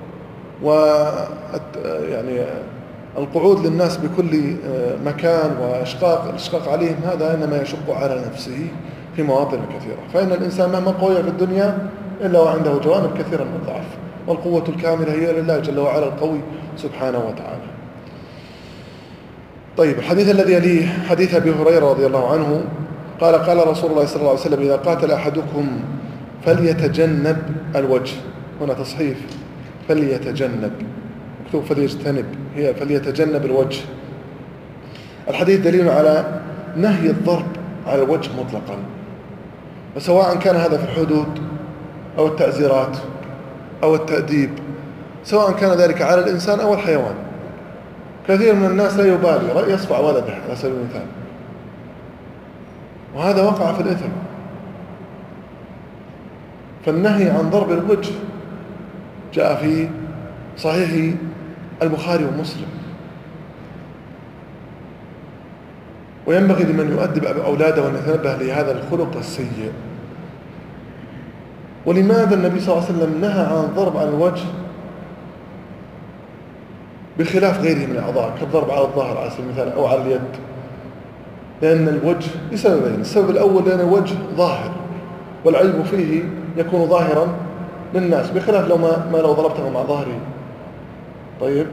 S1: ويعني القعود للناس بكل مكان وإشقاق الإشقاق عليهم، هذا إنما يشق على نفسه في مواطن كثيرة. فإن الإنسان مهما قوي في الدنيا إلا وعنده جوانب كثيرة من الضعف، والقوة الكاملة هي لله جل وعلا القوي سبحانه وتعالى. طيب، الحديث الذي يليه حديث أبي هريرة رضي الله عنه قال: قال رسول الله صلى الله عليه وسلم: إذا قاتل أحدكم فليتجنب الوجه. هنا تصحيف فليتجنب، مكتوب فليجتنب، هي فليتجنب الوجه. الحديث دليل على نهي الضرب على الوجه مطلقا، وسواء كان هذا في الحدود أو التعزيرات أو التأديب، سواء كان ذلك على الإنسان أو الحيوان. كثير من الناس لا يبالي، يصفع ولده على سبيل المثال، وهذا وقع في الإثم. فالنهي عن ضرب الوجه جاء في صحيح البخاري ومسلم. وينبغي لمن يؤدب أولاده أن يتنبه لهذا الخلق السيء. ولماذا النبي صلى الله عليه وسلم نهى عن الضرب على الوجه بخلاف غيره من الأعضاء كالضرب على الظهر على سبيل المثال أو على اليد؟ لأن الوجه لسببين: السبب الأول لأن الوجه ظاهر والعيب فيه يكون ظاهرا للناس، بخلاف لو ما, ما لو ضربته مع ظهري. طيب،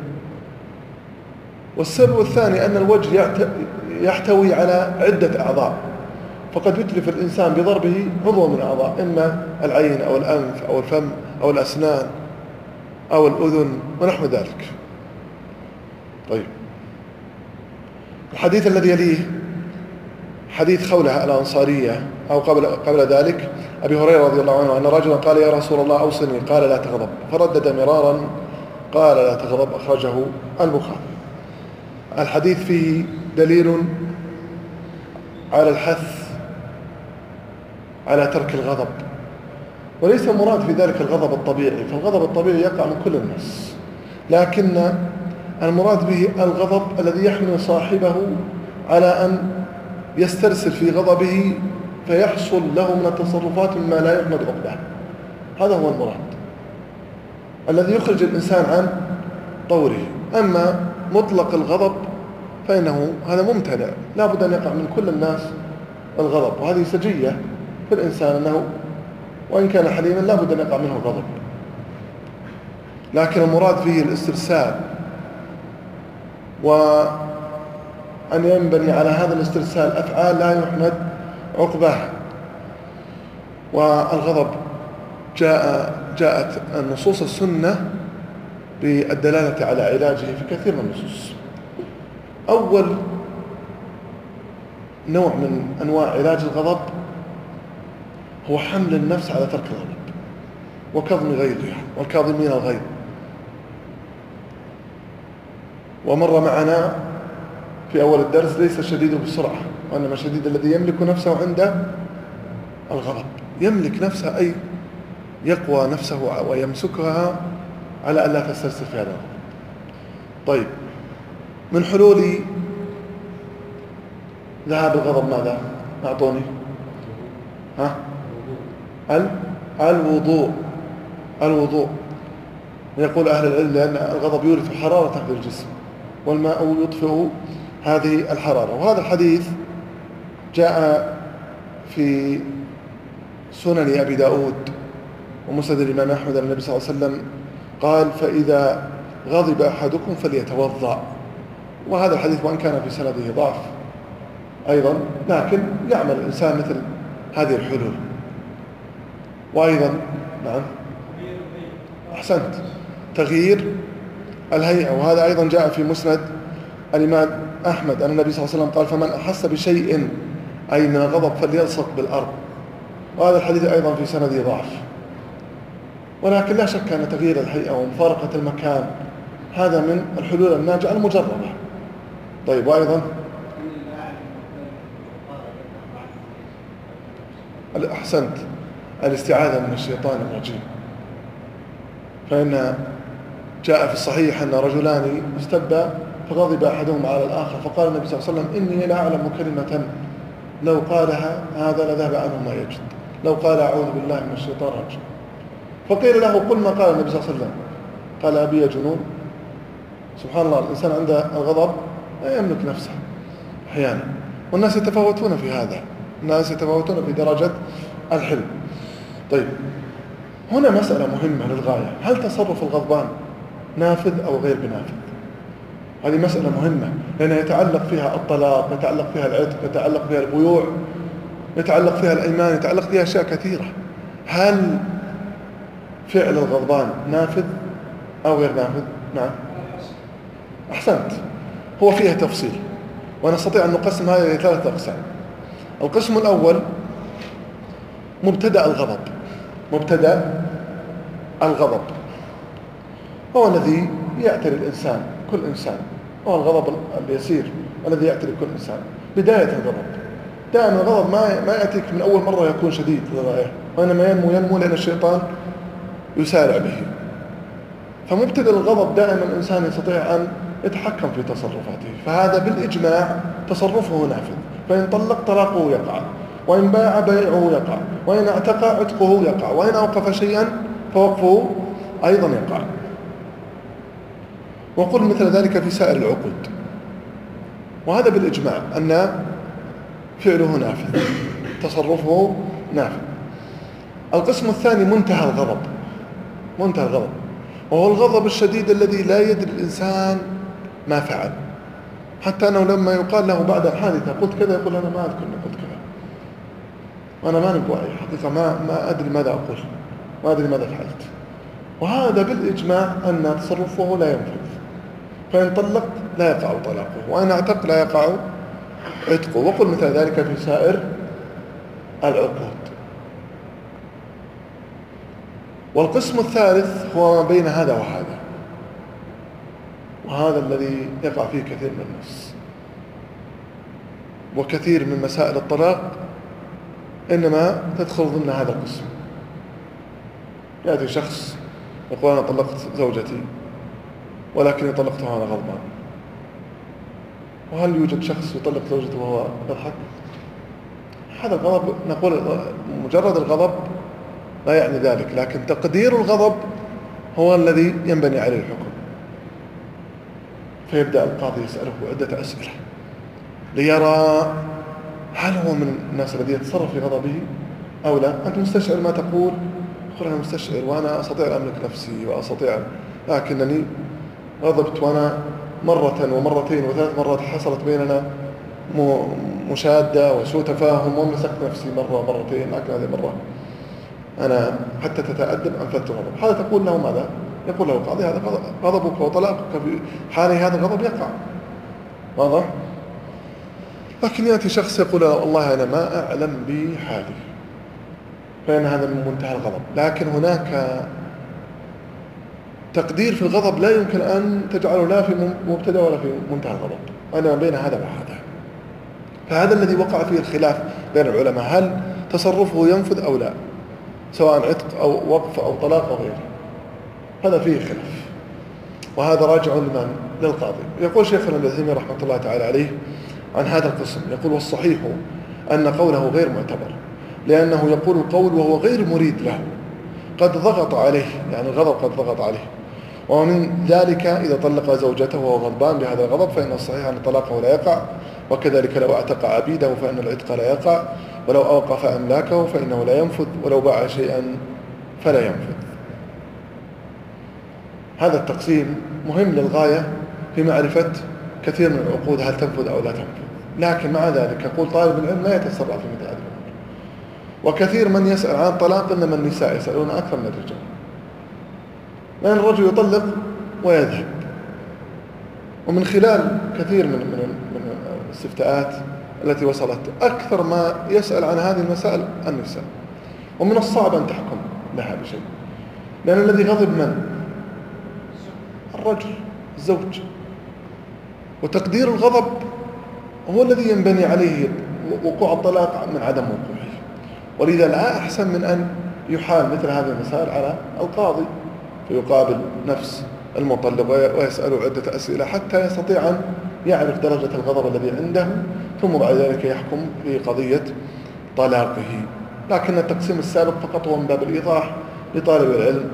S1: والسبب الثاني أن الوجه يحتوي على عدة أعضاء، فقد يتلف الإنسان بضربه عضو من أعضاء، إما العين أو الأنف أو الفم أو الأسنان أو الأذن ونحو ذلك. طيب، الحديث الذي يليه حديث خولة الأنصارية، أو قبل قبل ذلك أبي هريرة رضي الله عنه أن رجلا قال: يا رسول الله أوصني، قال: لا تغضب، فردد مرارا قال: لا تغضب، أخرجه البخاري. الحديث فيه دليل على الحث على ترك الغضب، وليس المراد في ذلك الغضب الطبيعي، فالغضب الطبيعي يقع من كل الناس، لكن المراد به الغضب الذي يحمل صاحبه على أن يسترسل في غضبه فيحصل له من التصرفات ما لا يحمد عقباه. هذا هو المراد الذي يخرج الإنسان عن طوره. أما مطلق الغضب فإنه هذا ممتنع، لا بد أن يقع من كل الناس الغضب، وهذه سجية في الإنسان أنه وإن كان حليما لا بد أن يقع منه الغضب، لكن المراد فيه الاسترسال، وأن ينبني على هذا الاسترسال أفعال لا يحمد عقباها. والغضب جاء جاءت النصوص السنة بالدلالة على علاجه في كثير من النصوص. أول نوع من أنواع علاج الغضب هو حمل النفس على ترك الغضب وكظم غيظها والكاظمين الغيظ ومر معنا في أول الدرس ليس الشديد بالسرعة، وإنما الشديد الذي يملك نفسه عند الغضب. يملك نفسه أي يقوى نفسه ويمسكها على أن لا تسترسل في هذا الغضب. طيب، من حلول ذهاب الغضب ماذا؟ أعطوني. ها؟ ال الوضوء. الوضوء يقول أهل العلم لأن الغضب يورث حرارة في الجسم، والماء يطفئ هذه الحرارة. وهذا الحديث جاء في سنن أبي داود ومسند الإمام أحمد أن النبي صلى الله عليه وسلم قال: فإذا غضب أحدكم فليتوضأ. وهذا الحديث وإن كان في سنده ضعف أيضا، لكن يعمل الإنسان مثل هذه الحلول. وأيضا نعم أحسنت، تغيير الهيئة، وهذا أيضا جاء في مسند الإمام أحمد أن النبي صلى الله عليه وسلم قال: فمن أحس بشيء أي من الغضب فليلصق بالأرض. وهذا الحديث أيضا في سنده ضعف، ولكن لا شك أن تغيير الهيئة ومفارقة المكان هذا من الحلول الناجعة المجربة. طيب، وأيضا أحسنت، الاستعاذة من الشيطان الرجيم. فإن جاء في الصحيح أن رجلان استبا فغضب أحدهما على الآخر، فقال النبي صلى الله عليه وسلم: إني لا أعلم كلمة لو قالها هذا لذهب عنه ما يجد، لو قال أعوذ بالله من الشيطان الرجيم. فقيل له: قل ما قال النبي صلى الله عليه وسلم. قال: أبي جنون. سبحان الله، الإنسان عند الغضب لا يملك نفسه أحيانا، والناس يتفاوتون في هذا، الناس يتفاوتون في درجة الحلم. طيب، هنا مسألة مهمة للغاية: هل تصرف الغضبان نافذ أو غير بنافذ؟ هذه مسألة مهمة، لأنها يتعلق فيها الطلاق، يتعلق فيها العتق، يتعلق فيها البيوع، يتعلق فيها الأيمان، يتعلق فيها أشياء كثيرة. هل فعل الغضبان نافذ أو غير نافذ؟ نعم أحسنت، هو فيها تفصيل، ونستطيع أن نقسم هذا إلى ثلاثة أقسام. القسم الأول مبتدأ الغضب. مبتدأ الغضب هو الذي يعتري الإنسان، كل إنسان، هو الغضب اليسير الذي يعتري كل إنسان. بداية الغضب دائما الغضب ما ما يأتيك من أول مرة يكون شديد للغاية، وإنما ينمو ينمو لأن الشيطان يسارع به. فمبتدأ الغضب دائما الإنسان يستطيع أن يتحكم في تصرفاته، فهذا بالإجماع تصرفه نافذ. فإن طلق طلاقه يقع، وإن باع بيعه يقع، وإن اعتق عتقه يقع، وإن أوقف شيئا فوقفه أيضا يقع. وقل مثل ذلك في سائر العقود، وهذا بالإجماع أن فعله نافذ، تصرفه نافذ. القسم الثاني منتهى الغضب. منتهى الغضب وهو الغضب الشديد الذي لا يدري الإنسان ما فعل، حتى أنه لما يقال له بعد الحادثة قلت كذا يقول: أنا ما أذكر أني قلت كذا، وأنا ما نبغى حقيقة، ما ما أدري ماذا أقول، ما أدري ماذا فعلت. وهذا بالإجماع أن تصرفه لا ينفذ. فإن طلق لا يقع طلاقه، وإن اعتق لا يقع عتقه. وقل مثل ذلك في سائر العقود. والقسم الثالث هو ما بين هذا وهذا، وهذا الذي يقع فيه كثير من الناس، وكثير من مسائل الطلاق إنما تدخل ضمن هذا القسم. يأتي شخص يقول: أنا طلقت زوجتي ولكني طلقتها وأنا غضبان. وهل يوجد شخص يطلق زوجته وهو يضحك؟ هذا الغضب، نقول مجرد الغضب لا يعني ذلك، لكن تقدير الغضب هو الذي ينبني عليه الحكم. فيبدأ القاضي يسأله عدة أسئلة ليرى هل هو من الناس الذي يتصرف في غضبه أو لا. أنت مستشعر ما تقول؟ يقول: أنا مستشعر وأنا أستطيع أن أملك نفسي وأستطيع، لكنني غضبت وأنا مرة ومرتين وثلاث مرات حصلت بيننا مشادة وسوء تفاهم ومسكت نفسي مرة ومرتين، لكن هذه مرة أنا حتى تتأدب أنفذت غضب. هذا تقول له ماذا؟ يقول له القاضي: هذا غضبك وطلاقك في حالي هذا الغضب يقع. واضح؟ لكن يأتي شخص يقول: والله أنا ما أعلم بحالي، فإن هذا من منتهى الغضب. لكن هناك تقدير في الغضب لا يمكن أن تجعله لا في مبتدأ ولا في منتهى الغضب، وإنما بين هذا وهذا. فهذا الذي وقع فيه الخلاف بين العلماء، هل تصرفه ينفذ أو لا، سواء عتق أو وقف أو طلاق أو غيره، هذا فيه خلاف، وهذا راجع لمن؟ للقاضي. يقول شيخنا ابن تيمية رحمة الله تعالى عليه عن هذا القسم، يقول: والصحيح أن قوله غير معتبر، لأنه يقول القول وهو غير مريد له، قد ضغط عليه، يعني الغضب قد ضغط عليه. ومن ذلك إذا طلق زوجته وهو غضبان بهذا الغضب فإن الصحيح أن طلاقه لا يقع، وكذلك لو اعتق عبيده فإن العتق لا يقع، ولو أوقف أملاكه فإنه لا ينفذ، ولو باع شيئا فلا ينفذ. هذا التقسيم مهم للغاية في معرفة كثير من العقود هل تنفذ أو لا تنفذ. لكن مع ذلك يقول طالب العلم لا يتسرع في مثل هذه الأمور، وكثير من يسأل عن الطلاق إنما النساء يسألون أكثر من الرجال، لأن الرجل يطلق ويذهب. ومن خلال كثير من من من الاستفتاءات التي وصلت أكثر ما يسأل عن هذه المسائل النساء، ومن الصعب أن تحكم لها بشيء، لأن الذي غضب من؟ الرجل الزوج، وتقدير الغضب هو الذي ينبني عليه وقوع الطلاق من عدم وقوعه. ولذا لا أحسن من أن يحال مثل هذه المسائل على القاضي، فيقابل نفس المطلق ويسأله عدة أسئلة حتى يستطيع أن يعرف درجة الغضب الذي عنده، ثم بعد ذلك يحكم في قضية طلاقه. لكن التقسيم السابق فقط هو من باب الإيضاح لطالب العلم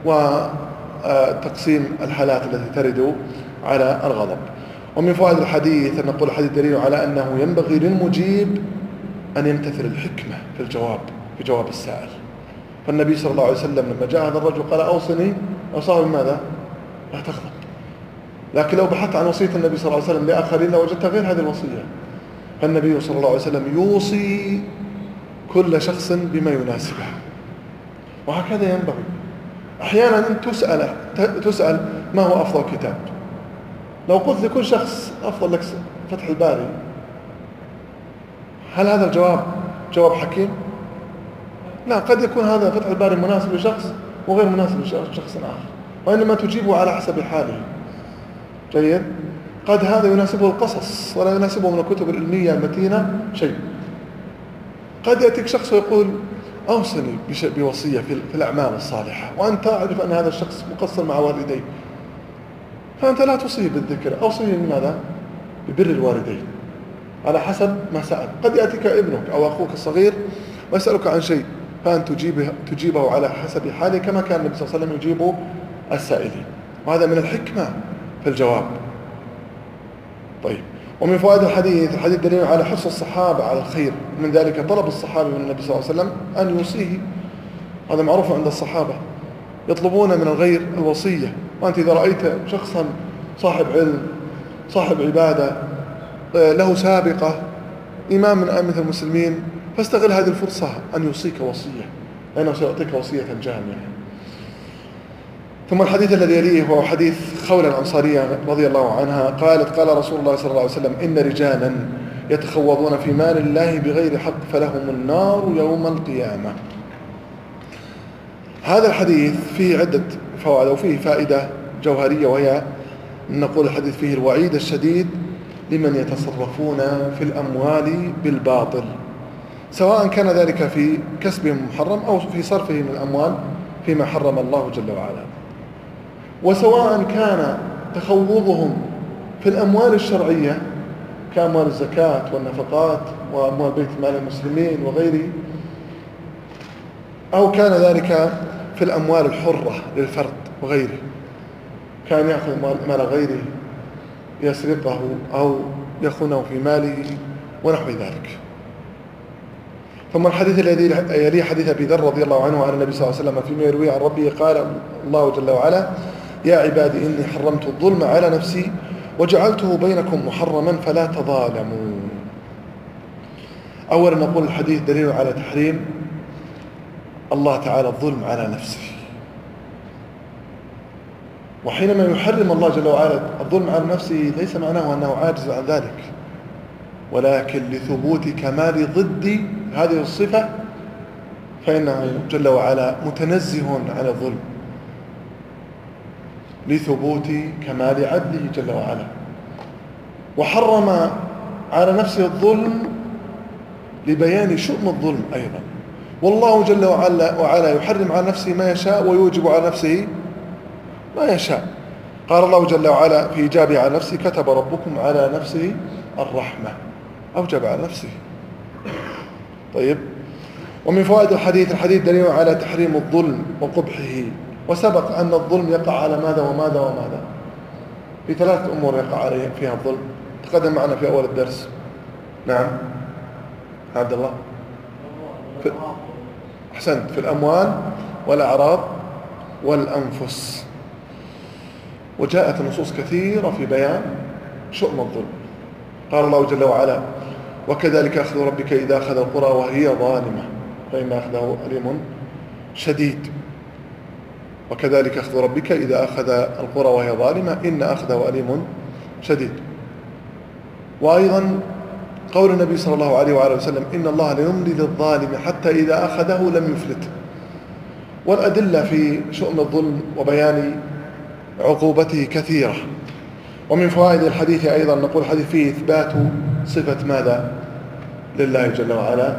S1: وتقسيم الحالات التي ترد على الغضب. ومن فوائد الحديث أن نقول الحديث دليل على أنه ينبغي للمجيب أن يمتثل الحكمة في الجواب، في جواب السائل. فالنبي صلى الله عليه وسلم لما جاء هذا الرجل قال: أوصني، أوصاه بماذا؟ لا تغضب. لكن لو بحثت عن وصية النبي صلى الله عليه وسلم لآخرين لوجدت غير هذه الوصية. فالنبي صلى الله عليه وسلم يوصي كل شخص بما يناسبه، وهكذا ينبغي. أحيانا تسأل تسأل ما هو أفضل كتاب، لو قلت لكل شخص أفضل لك فتح الباري، هل هذا الجواب جواب حكيم؟ لا، قد يكون هذا فتح الباري مناسب لشخص وغير مناسب لشخص آخر، وإنما تجيبه على حسب حاله. جيد؟ قد هذا يناسبه القصص ولا يناسبه من الكتب العلمية المتينة شيء. قد يأتيك شخص ويقول: أوصني بوصية في الأعمال الصالحة، وأنت تعرف أن هذا الشخص مقصر مع والديه، فأنت لا توصيه بالذكر، أوصيه بماذا؟ ببر الوالدين على حسب ما سأل. قد يأتيك ابنك أو أخوك الصغير ويسألك عن شيء، فأنت تجيبه, تجيبه على حسب حاله كما كان النبي صلى الله عليه وسلم يجيب السائلين، وهذا من الحكمة في الجواب. طيب، ومن فوائد الحديث الحديث دليل على حرص الصحابة على الخير، من ذلك طلب الصحابة من النبي صلى الله عليه وسلم أن يوصيه. هذا معروف عند الصحابة، يطلبون من الغير الوصية. وأنت إذا رأيت شخصا صاحب علم، صاحب عبادة، له سابقة، إمام من أئمة المسلمين، فاستغل هذه الفرصة أن يوصيك وصية، لأنه سيعطيك وصية جامعة. ثم الحديث الذي يليه هو حديث خولة الأنصارية رضي الله عنها، قالت: قال رسول الله صلى الله عليه وسلم: إن رجالا يتخوضون في مال الله بغير حق فلهم النار يوم القيامة. هذا الحديث فيه عدة فوائد، وفيه فائدة جوهرية، وهي نقول الحديث فيه الوعيد الشديد لمن يتصرفون في الأموال بالباطل، سواء كان ذلك في كسبهم محرم أو في صرفهم من الأموال فيما حرم الله جل وعلا، وسواء كان تخوضهم في الأموال الشرعية كأموال الزكاة والنفقات وأموال بيت مال المسلمين وغيره، أو كان ذلك في الأموال الحرة للفرد وغيره، كان يأخذ مال غيره يسرقه أو يخونه في ماله ونحو ذلك. ثم الحديث الذي يليه حديث أبي ذر رضي الله عنه عن النبي صلى الله عليه وسلم فيما يروي عن ربه، قال الله جل وعلا: يا عبادي إني حرمت الظلم على نفسي وجعلته بينكم محرما فلا تظالموا. أولا نقول الحديث دليل على تحريم الله تعالى الظلم على نفسه، وحينما يحرم الله جل وعلا الظلم على نفسه ليس معناه أنه عاجز عن ذلك، ولكن لثبوت كمال ضد هذه الصفة، فإنه جل وعلا متنزه عن الظلم. لثبوت كمال عدله جل وعلا، وحرم على نفسه الظلم لبيان شؤم الظلم أيضا. والله جل وعلا, وعلا يحرم على نفسه ما يشاء ويوجب على نفسه ما يشاء. قال الله جل وعلا في إيجابه على نفسه: كتب ربكم على نفسه الرحمة، أوجب على نفسه. طيب، ومن فوائد الحديث: الحديث دليل على تحريم الظلم وقبحه، وسبق أن الظلم يقع على ماذا وماذا وماذا؟ في ثلاث أمور يقع عليه فيها الظلم، تقدم معنا في أول الدرس. نعم عبد الله. في أحسنت، في الأموال والأعراض والأنفس. وجاءت نصوص كثيرة في بيان شؤم الظلم. قال الله جل وعلا: وكذلك أخذ ربك إذا أخذ القرى وهي ظالمة فإن أخذه أليم شديد. وكذلك أخذ ربك إذا أخذ القرى وهي ظالمة إن أخذه أليم شديد. وأيضا قول النبي صلى الله عليه وآله وسلم: إن الله ليملي للظالم حتى إذا أخذه لم يفلت. والأدلة في شؤم الظلم وبيان عقوبته كثيرة. ومن فوائد الحديث أيضا نقول الحديث فيه إثبات صفة ماذا لله جل وعلا؟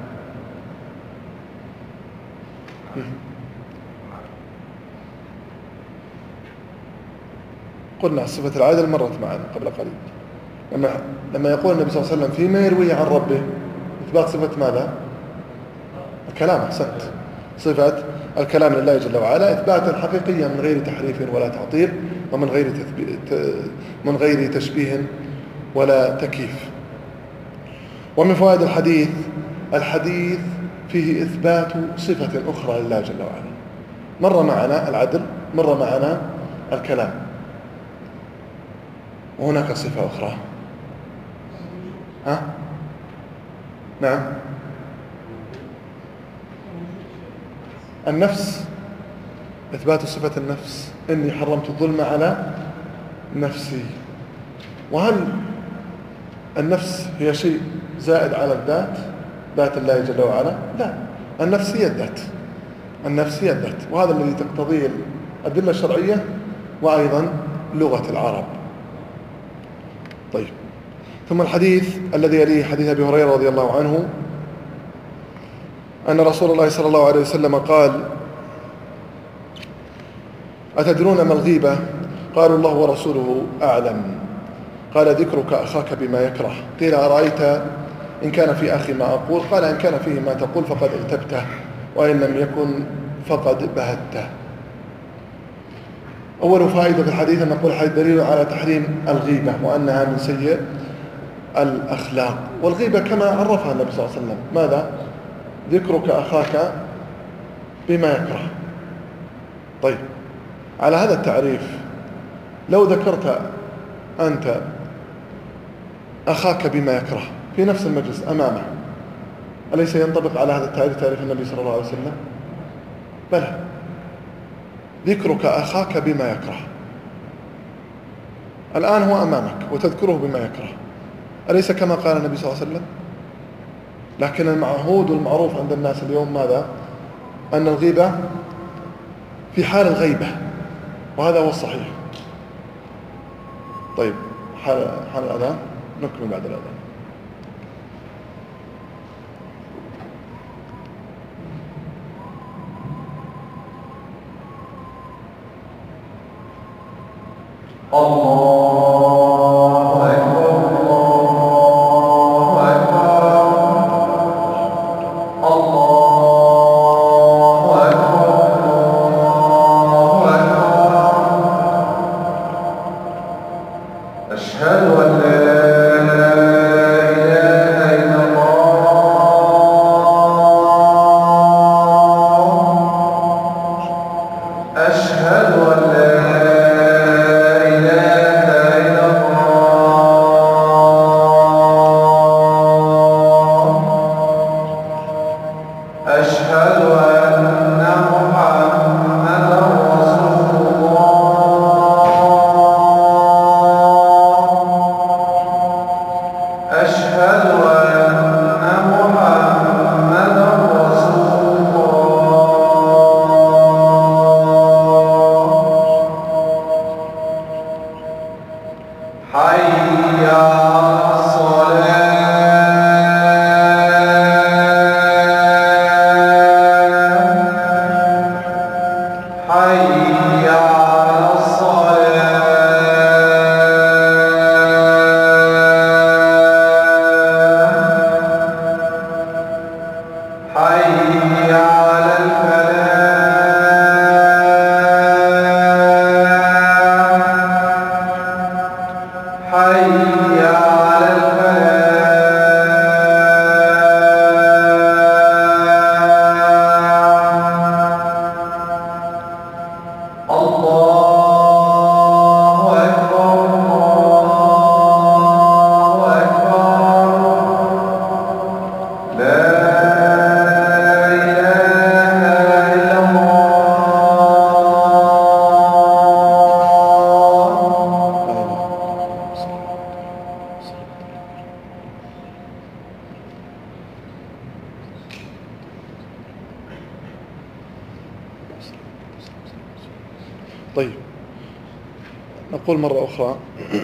S1: قلنا صفة العدل مرت معنا قبل قليل، لما لما يقول النبي صلى الله عليه وسلم فيما يرويه عن ربه إثبات صفة ماذا؟ الكلام. أحسنت، صفة الكلام لله جل وعلا إثباتا حقيقيا من غير تحريف ولا تعطيل، ومن غير من غير تشبيه ولا تكييف. ومن فوائد الحديث: الحديث فيه إثبات صفة أخرى لله جل وعلا. مر معنا العدل، مر معنا الكلام، وهناك صفة أخرى. ها؟ نعم، النفس، إثبات صفة النفس: إني حرمت الظلم على نفسي. وهل النفس هي شيء زائد على الذات، ذات الله جل وعلا؟ لا، النفس هي الذات، النفس هي الذات، وهذا الذي تقتضيه الأدلة الشرعية وأيضا لغة العرب. طيب، ثم الحديث الذي يليه حديث أبي هريرة رضي الله عنه أن رسول الله صلى الله عليه وسلم قال: أتدرون ما الغيبة؟ قالوا: الله ورسوله أعلم. قال: ذكرك أخاك بما يكره. قيل: أرأيت إن كان في أخي ما أقول؟ قال: إن كان فيه ما تقول فقد اغتبته، وإن لم يكن فقد بهته. أول فائدة في الحديث أن نقول الحديث دليل على تحريم الغيبة وأنها من سيء الأخلاق. والغيبة كما عرفها النبي صلى الله عليه وسلم ماذا؟ ذكرك أخاك بما يكره. طيب، على هذا التعريف لو ذكرت أنت أخاك بما يكره في نفس المجلس أمامه، أليس ينطبق على هذا التعريف تعريف النبي صلى الله عليه وسلم؟ بلى، ذكرك أخاك بما يكره الآن هو أمامك وتذكره بما يكره، أليس كما قال النبي صلى الله عليه وسلم؟ لكن المعهود والمعروف عند الناس اليوم ماذا؟ أن الغيبة في حال الغيبة، وهذا هو الصحيح. طيب، حال, حال الأذان نكمل بعد الأذان. الله أكبر، الله أكبر، الله أكبر، الله أكبر. أشهد أن لا إله إلا الله، أشهد أن لا إله طيب، نقول مرة أخرى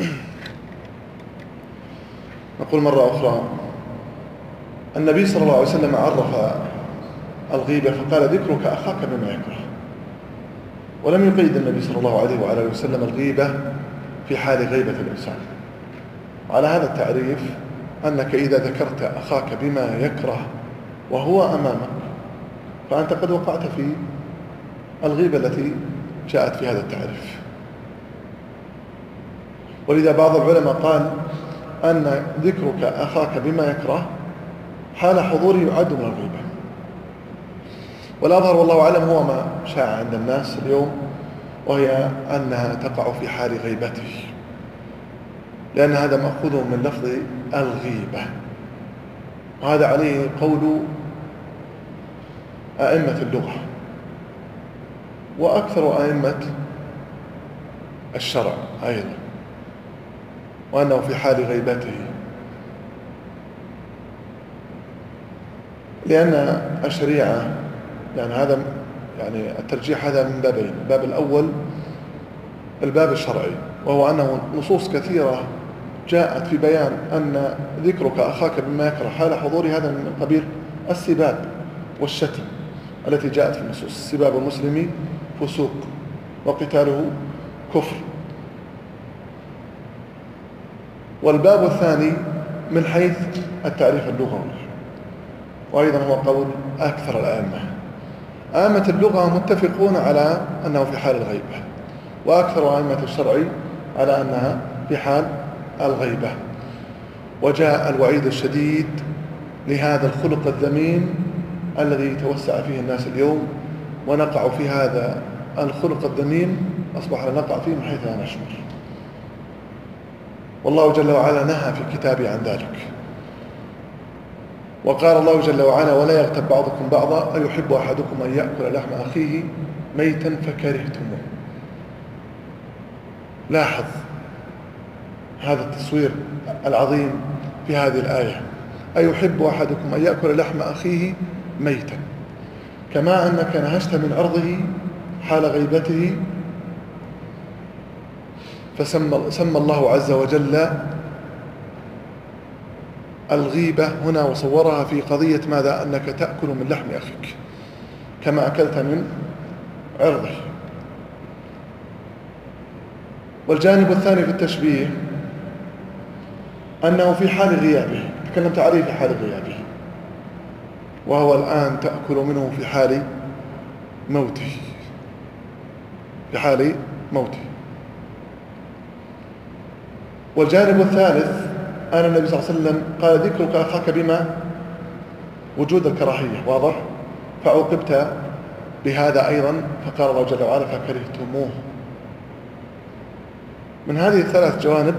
S1: نقول مرة أخرى النبي صلى الله عليه وسلم عرف الغيبة فقال: ذكرك أخاك بما يكره. ولم يقيد النبي صلى الله عليه وعلى اله وسلم الغيبة في حال غيبة الإنسان. على هذا التعريف أنك إذا ذكرت أخاك بما يكره وهو أمامك فأنت قد وقعت في الغيبة التي جاءت في هذا التعريف. ولذا بعض العلماء قال أن ذكرك أخاك بما يكره حال حضوره يعد من الغيبة. والأظهر والله أعلم هو ما شاع عند الناس اليوم، وهي أنها تقع في حال غيبته، لأن هذا مأخوذ من لفظ الغيبة، وهذا عليه قول أئمة اللغة وأكثر أئمة الشرع أيضا، وأنه في حال غيبته، لأن الشريعة يعني هذا يعني الترجيح هذا من بابين. الباب الأول الباب الشرعي، وهو أنه نصوص كثيرة جاءت في بيان أن ذكرك أخاك بما يكره حال حضور هذا من قبيل السباب والشتم التي جاءت في النصوص. سباب المسلم فسوق وقتاله كفر. والباب الثاني من حيث التعريف اللغوي، وأيضا هو قول أكثر الأئمة. أئمة اللغة متفقون على أنه في حال الغيبة، وأكثر أئمة الشرع على أنها في حال الغيبة. وجاء الوعيد الشديد لهذا الخلق الذميم الذي توسع فيه الناس اليوم، ونقع في هذا الخلق الذميم أصبح نقع فيه من حيث لا نشعر. والله جل وعلا نهى في كتابه عن ذلك، وقال الله جل وعلا: ولا يغتب بعضكم بعضا أيحب أحدكم أن يأكل لحم أخيه ميتا فكرهتموه. لاحظ هذا التصوير العظيم في هذه الآية: أيحب أحدكم أن يأكل لحم أخيه ميتا، كما أنك نهشت من عرضه حال غيبته، فسمى سمى الله عز وجل الغيبة هنا وصورها في قضية ماذا؟ أنك تأكل من لحم أخيك كما أكلت من عرضه. والجانب الثاني في التشبيه أنه في حال غيابه، تكلمت عليه في حال غيابه، وهو الآن تأكل منه في حال موته، في حال موته. والجانب الثالث أن النبي صلى الله عليه وسلم قال: ذكرك أخاك بما وجود الكراهية، واضح؟ فعوقبت بهذا أيضا، فقال الله جل وعلا: فكرهتموه. من هذه الثلاث جوانب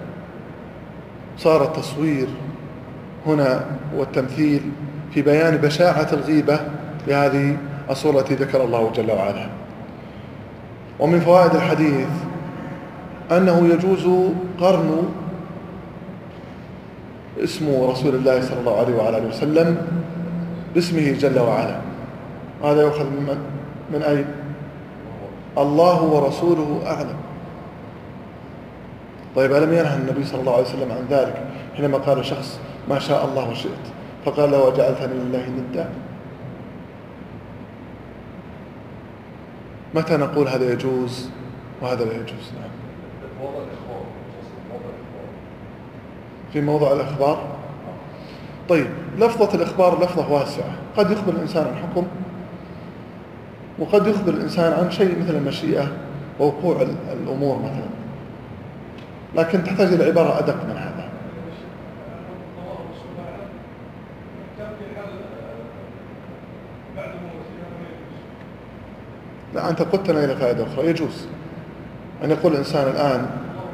S1: صار التصوير هنا والتمثيل في بيان بشاعة الغيبة بهذه الصورة التي ذكر الله جل وعلا. ومن فوائد الحديث أنه يجوز قرن اسم رسول الله صلى الله عليه وعلى اله وسلم باسمه جل وعلا. هذا يؤخذ من من أين؟ الله ورسوله أعلم. طيب، ألم ينهى النبي صلى الله عليه وسلم عن ذلك حينما قال شخص: ما شاء الله وشئت، فقال له: وجعلتني لله ندا؟ متى نقول هذا يجوز وهذا لا يجوز؟ نعم، في موضع الإخبار. طيب، لفظة الإخبار لفظة واسعة، قد يخبر الإنسان عن حكم، وقد يخبر الإنسان عن شيء مثل المشيئة ووقوع الأمور مثلا، لكن تحتاج إلى عبارة أدق من هذا. لا، أنت قلتنا إلى فائدة أخرى: يجوز أن يقول الإنسان الآن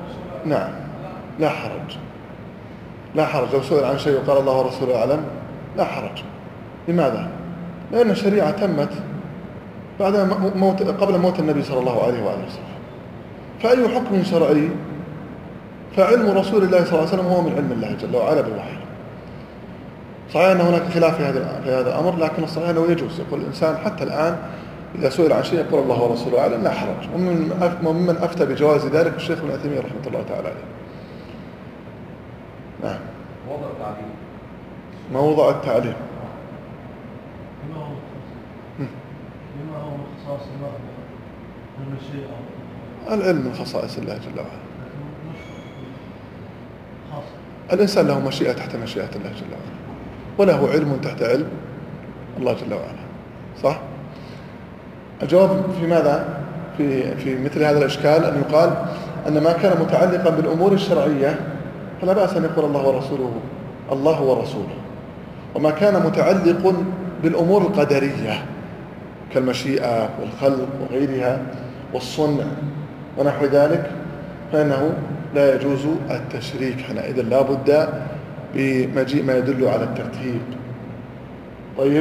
S1: نعم لا حرج، لا حرج لو سئل عن شيء وقال الله ورسوله أعلم، لا حرج. لماذا؟ لأن الشريعة تمت بعد موت قبل موت النبي صلى الله عليه وآله وسلم، فأي حكم شرعي فعلم رسول الله صلى الله عليه وسلم هو من علم الله جل وعلا بالوحي. صحيح أن هناك خلاف في هذا في هذا الأمر، لكن الصحيح أنه يجوز. يقول الإنسان حتى الآن إذا سئل عن شيء يقول الله ورسوله أعلم، لا حرج. وممن أفتى بجواز ذلك الشيخ ابن عثيمين رحمة الله تعالى عليه. نعم.
S2: موضع التعليم.
S1: موضع التعليم.
S2: بما هو بما هو اختصاص المشيئة.
S1: العلم من خصائص الله جل وعلا. الإنسان له مشيئة تحت مشيئة الله جل وعلا، وله علم تحت علم الله جل وعلا. صح؟ الجواب في ماذا؟ في في مثل هذا الإشكال أن يقال أن ما كان متعلقا بالأمور الشرعية فلا بأس أن يقول الله ورسوله الله ورسوله، وما كان متعلق بالأمور القدرية كالمشيئة والخلق وغيرها والصنع ونحو ذلك فإنه لا يجوز التشريك حينئذ، لا بد بمجيء ما يدل على الترتيب. طيب،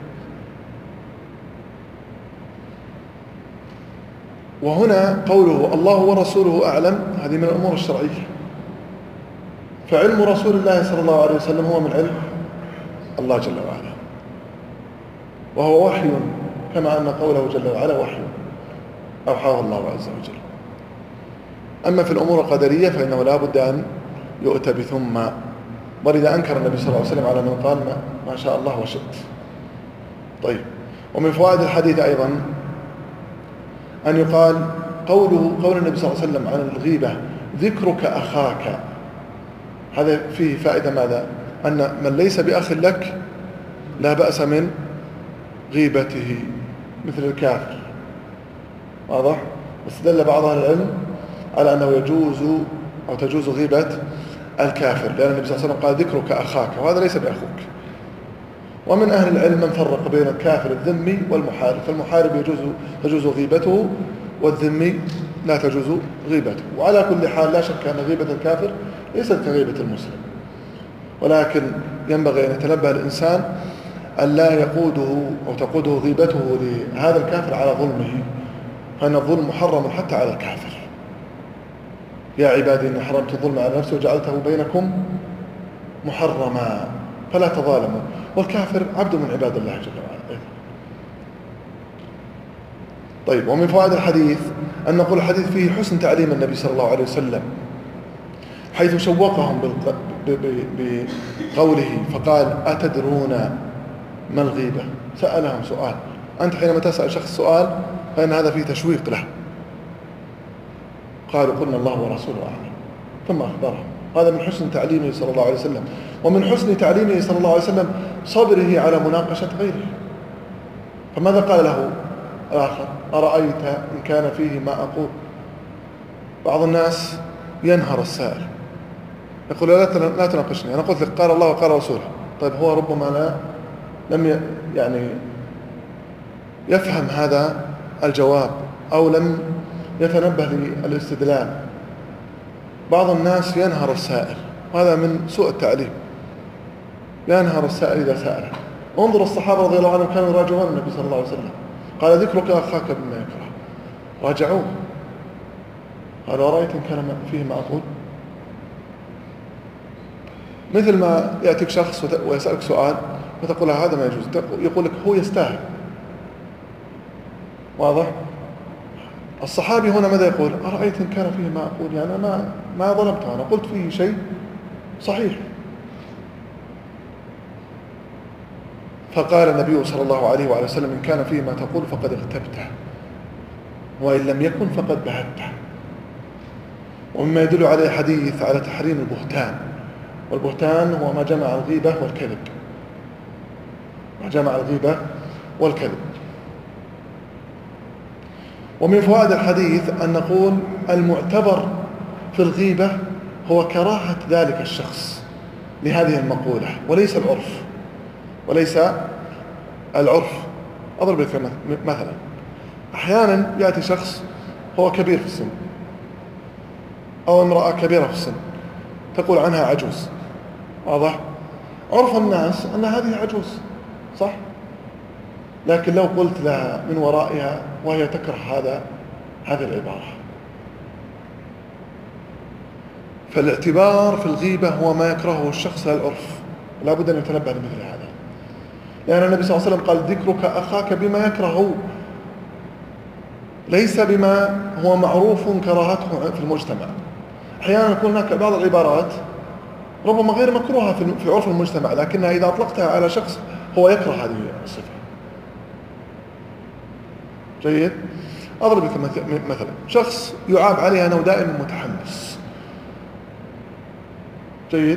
S1: وهنا قوله الله ورسوله أعلم هذه من الأمور الشرعية، فعلم رسول الله صلى الله عليه وسلم هو من علم الله جل وعلا، وهو وحي كما أن قوله جل وعلا وحي أوحاه الله عز وجل. أما في الأمور القدرية فإنه لا بد أن يؤتى بثم، ولذا أنكر النبي صلى الله عليه وسلم على من قال ما, ما شاء الله وشئت. طيب، ومن فوائد الحديث أيضا أن يقال قوله قول النبي صلى الله عليه وسلم عن الغيبة ذكرك أخاك، هذا فيه فائدة ماذا؟ أن من ليس بأخ لك لا بأس من غيبته مثل الكافر. واضح؟ واستدل بعض أهل العلم على أنه يجوز أو تجوز غيبة الكافر، لأن النبي صلى الله عليه وسلم قال ذكرك أخاك، وهذا ليس بأخوك. ومن أهل العلم من فرق بين الكافر الذمي والمحارب، فالمحارب يجوز تجوز غيبته والذمي لا تجوز غيبته. وعلى كل حال لا شك أن غيبة الكافر ليست كغيبة المسلم، ولكن ينبغي أن يتنبه الإنسان أن لا يقوده أو تقوده غيبته لهذا الكافر على ظلمه، فإن الظلم محرم حتى على الكافر. يا عبادي إني حرمت الظلم على نفسي وجعلته بينكم محرما فلا تظالموا، والكافر عبد من عباد الله جل وعلا. طيب، ومن فوائد الحديث أن نقول الحديث فيه حسن تعليم النبي صلى الله عليه وسلم، حيث شوقهم بقوله فقال أتدرون ما الغيبة؟ سألهم سؤال. أنت حينما تسأل شخص سؤال فإن هذا فيه تشويق له. قالوا قلنا الله ورسوله أعلم، ثم أخبرهم. هذا من حسن تعليمه صلى الله عليه وسلم، ومن حسن تعليمه صلى الله عليه وسلم صبره على مناقشة غيره. فماذا قال له الآخر؟ أرأيت إن كان فيه ما أقول؟ بعض الناس ينهر السائل يقول لا تناقشني، أنا قلت لك قال الله وقال رسوله. طيب، هو ربما لا لم يعني يفهم هذا الجواب أو لم يتنبه للاستدلال. بعض الناس ينهر السائل، وهذا من سوء التعليم. ينهر السائل إذا سأله. انظر الصحابة رضي الله عنهم كانوا يراجعون النبي صلى الله عليه وسلم، قال ذكرك أخاك بما يكره، راجعوه. قالوا أرأيت إن كان فيه ما أقول؟ مثل ما يأتيك شخص ويسألك سؤال وتقول له هذا ما يجوز، يقول لك هو يستاهل. واضح؟ الصحابي هنا ماذا يقول؟ أرأيت إن كان فيه ما أقول؟ يعني ما ما ظلمته، أنا قلت فيه شيء صحيح. فقال النبي صلى الله عليه وعلى وسلم إن كان فيه ما تقول فقد اغتبته، وإن لم يكن فقد بهته. ومما يدل عليه حديث على تحريم البهتان، والبهتان هو ما جمع الغيبة والكذب، ما جمع الغيبة والكذب. ومن فوائد الحديث أن نقول المعتبر في الغيبة هو كراهة ذلك الشخص لهذه المقولة، وليس العرف، وليس العرف. أضرب لك مثلا، أحيانا يأتي شخص هو كبير في السن أو امرأة كبيرة في السن تقول عنها عجوز، واضح؟ عرف الناس أن هذه عجوز، صح؟ لكن لو قلت لها من ورائها وهي تكره هذا هذه العبارة. فالاعتبار في الغيبة هو ما يكرهه الشخص للعرف، لا بد أن يتنبه لمثل هذا، لأن النبي صلى الله عليه وسلم قال ذكرك أخاك بما يكره، ليس بما هو معروف كراهته في المجتمع. أحيانا يكون هناك بعض العبارات ربما غير مكروهة في عرف المجتمع، لكنها إذا أطلقتها على شخص هو يكره هذه الصفة. جيد؟ أضرب لك مثلا شخص يعاب عليه أنه دائما متحمس. جيد؟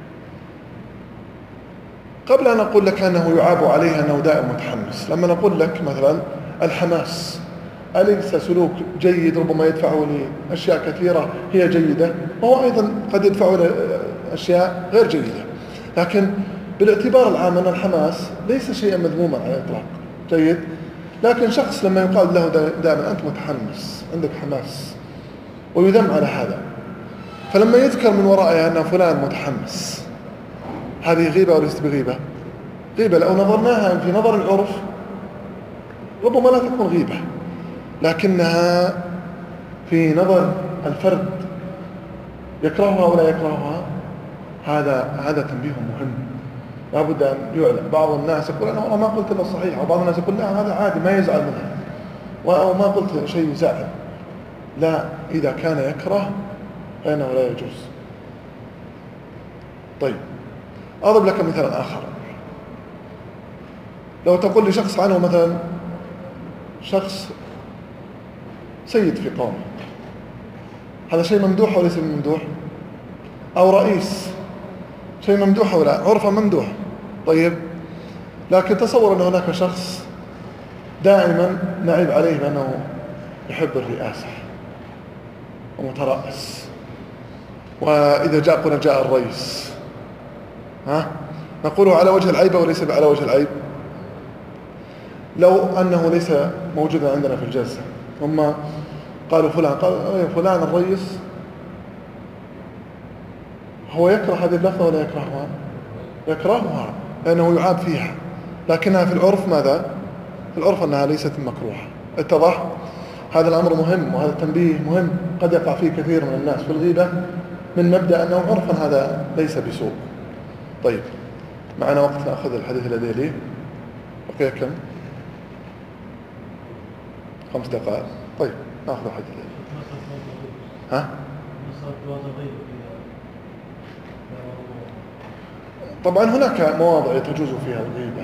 S1: قبل أن أقول لك أنه يعاب عليه أنه دائما متحمس، لما نقول لك مثلا الحماس أليس سلوك جيد ربما يدفعه لأشياء كثيرة هي جيدة، وهو أيضا قد يدفعه لأشياء غير جيدة، لكن بالاعتبار العام أن الحماس ليس شيئا مذموما على الإطلاق. جيد؟ لكن شخص لما يقال له دائما أنت متحمس، عندك حماس، ويذم على هذا، فلما يذكر من ورائها أن فلان متحمس، هذه غيبة وليست بغيبة؟ غيبة لو نظرناها في نظر العرف ربما لا تكون غيبة، لكنها في نظر الفرد يكرهها ولا يكرهها، هذا هذا تنبيه مهم لا بد أن يعلم. بعض الناس يقول أنا والله ما قلت إلا الصحيح، وبعض الناس يقول لا هذا عادي ما يزعل منها، أو ما قلت شيء يزعل. لا، إذا كان يكره فإنه لا يجوز. طيب أضرب لك مثلا آخر. لو تقول لشخص عنه مثلا شخص سيد في قومه، هذا شيء ممدوح وليس ممدوح؟ أو رئيس، شيء ممدوح ولا عرفا ممدوح؟ طيب، لكن تصور أن هناك شخص دائما نعيب عليه بأنه يحب الرئاسة ومترأس، وإذا جاء قلنا جاء الرئيس، ها نقوله على وجه العيب وليس على وجه العيب؟ لو أنه ليس موجودا عندنا في الجلسة، هم قالوا فلان، قال فلان الرئيس، هو يكره هذه اللفظة ولا يكرهها؟ يكرهها لأنه يعاب فيها، لكنها في العرف ماذا؟ في العرف أنها ليست مكروهة. اتضح؟ هذا الأمر مهم، وهذا التنبيه مهم قد يقع فيه كثير من الناس في الغيبة من مبدأ أنه عرفا هذا ليس بسوء. طيب معنا وقت نأخذ الحديث الذي يليه، بقي كم؟ خمس دقائق. طيب نأخذ الحديث الذي ها؟ طبعا هناك مواضع تجوز فيها الغيبة،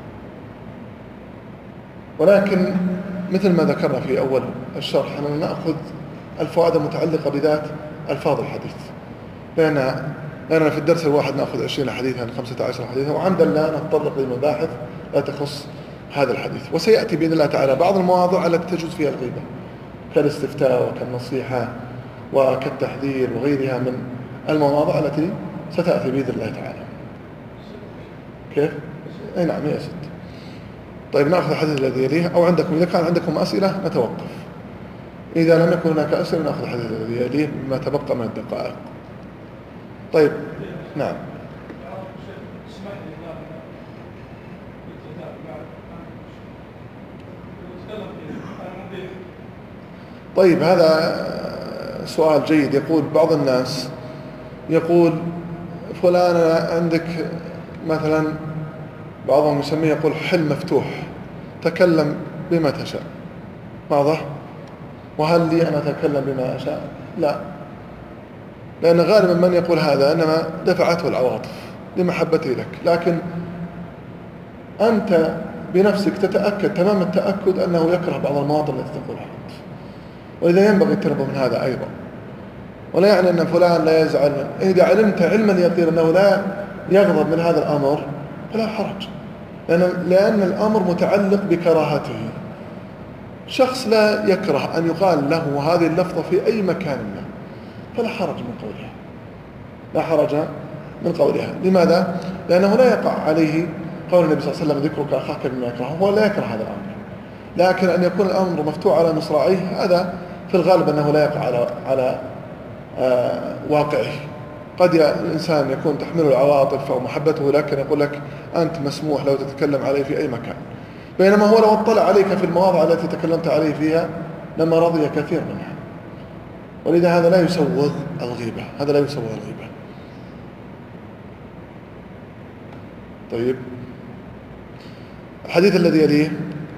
S1: ولكن مثل ما ذكرنا في أول الشرح أننا نأخذ الفوائد المتعلقة بذات ألفاظ الحديث، لأن لأننا في الدرس الواحد نأخذ عشرين حديثا خمسة عشر حديثا، وعمدا لا نتطرق لمباحث لا تخص هذا الحديث. وسيأتي بإذن الله تعالى بعض المواضع التي تجوز فيها الغيبة كالاستفتاء وكالنصيحة وكالتحذير وغيرها من المواضع التي ستأتي بإذن الله تعالى. كيف؟ أي نعم يا ست. طيب نأخذ الحديث الذي يليه، أو عندكم إذا كان عندكم أسئلة نتوقف، إذا لم يكن هناك أسئلة نأخذ الحديث الذي يليه بما تبقى من الدقائق. طيب نعم. طيب هذا سؤال جيد. يقول بعض الناس يقول فلان عندك مثلا، بعضهم يسميه يقول حل مفتوح، تكلم بما تشاء. واضح؟ وهل لي أن أتكلم بما أشاء؟ لا، لأن غالبا من يقول هذا إنما دفعته العواطف لمحبته لك، لكن أنت بنفسك تتأكد تمام التأكد أنه يكره بعض المواطن التي تقولها أنت، وإذا ينبغي التنبه من هذا أيضا. ولا يعني أن فلان لا يزعل، إذا علمت علما يقين أنه لا يغضب من هذا الأمر فلا حرج، لأن, لأن الأمر متعلق بكراهته. شخص لا يكره أن يقال له هذه اللفظة في أي مكان ما، فلا حرج من قولها، لا حرج من قولها. لماذا؟ لأنه لا يقع عليه قول النبي صلى الله عليه وسلم ذكرك أخاك بما يكره، هو لا يكره هذا الأمر، لكن أن يكون الأمر مفتوح على مصراعيه هذا في الغالب أنه لا يقع على, على آه واقعه. قد الإنسان يكون تحمله العواطف أو محبته لكن يقول لك أنت مسموح لو تتكلم عليه في أي مكان، بينما هو لو اطلع عليك في المواضع التي تكلمت عليه فيها لما رضي كثير منها. ولذا هذا لا يسوغ الغيبة، هذا لا يسوغ الغيبة. طيب، الحديث الذي يليه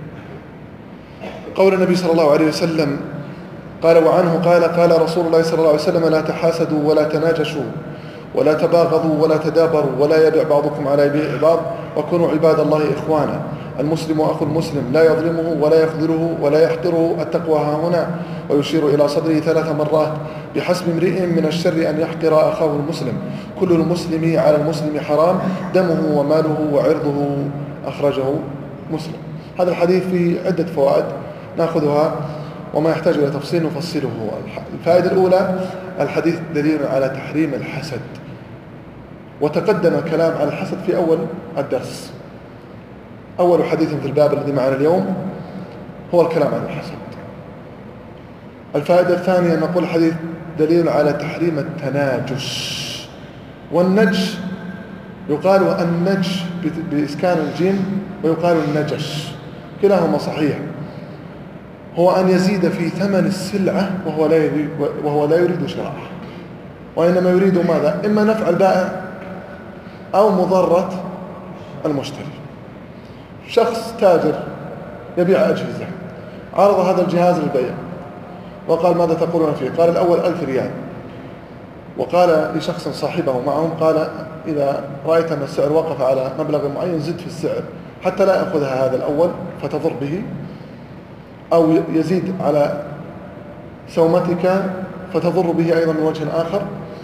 S1: قول النبي صلى الله عليه وسلم قال وعنه قال قال رسول الله صلى الله عليه وسلم لا تحاسدوا ولا تناجشوا ولا تباغضوا ولا تدابروا ولا يبع بعضكم على بيع بعض وكونوا عباد الله إخوانا، المسلم أخو المسلم لا يظلمه ولا يخذله ولا يحقره، التقوى ها هنا، ويشير إلى صدره ثلاث مرات بحسب امرئ من الشر أن يحقر أخاه المسلم، كل المسلم على المسلم حرام، دمه وماله وعرضه، أخرجه مسلم. هذا الحديث فيه عدة فوائد نأخذها وما يحتاج إلى تفصيل نفصله. الفائدة الأولى الحديث دليل على تحريم الحسد، وتقدم الكلام على الحسد في أول الدرس. أول حديث في الباب الذي معنا اليوم هو الكلام عن الحسد. الفائدة الثانية نقول الحديث دليل على تحريم التناجش، والنجش يقال النجش بإسكان الجيم ويقال النجش، كلاهما صحيح، هو أن يزيد في ثمن السلعة وهو لا يريد, وهو لا يريد شراءها، وإنما يريد ماذا؟ إما نفع البائع أو مضرة المشتري. شخص تاجر يبيع أجهزة، عرض هذا الجهاز للبيع وقال ماذا تقولون فيه؟ قال الأول ألف ريال، وقال لشخص صاحبه معهم قال إذا رأيت أن السعر وقف على مبلغ معين زد في السعر حتى لا يأخذها هذا الأول فتضر به، أو يزيد على سومتك فتضر به أيضا من وجه آخر،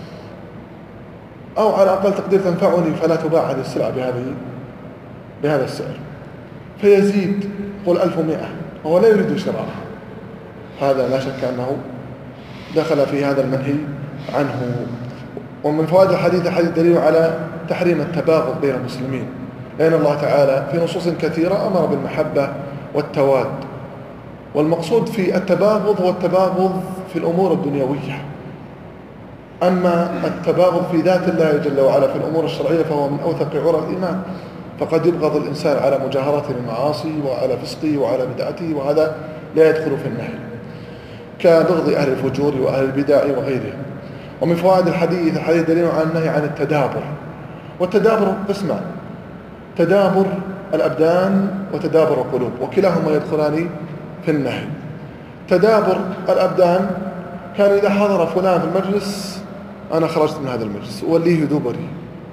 S1: أو على أقل تقدير تنفعني فلا تباع هذه السلعة بهذه بهذا السعر، فيزيد قل ألف ومئة وهو لا يريد شراءها. هذا لا شك أنه دخل في هذا المنهي عنه. ومن فوائد الحديث الحديث دليل على تحريم التباغض بين المسلمين، لأن الله تعالى في نصوص كثيرة أمر بالمحبة والتواد، والمقصود في التباغض هو التباغض في الأمور الدنيوية، أما التباغض في ذات الله جل وعلا في الأمور الشرعية فهو من أوثق عرى الإيمان، فقد يبغض الإنسان على مجاهرته بالمعاصي وعلى فسقه وعلى بدعته، وهذا لا يدخل في النهي، كبغض أهل الفجور وأهل البدع وغيرهم. ومن فوائد الحديث الحديث دليل على النهي عن التدابر، والتدابر قسمان، تدابر الأبدان وتدابر القلوب، وكلاهما يدخلان في النهي. تدابر الأبدان كان إذا حضر فلان في المجلس أنا خرجت من هذا المجلس وليه دبري.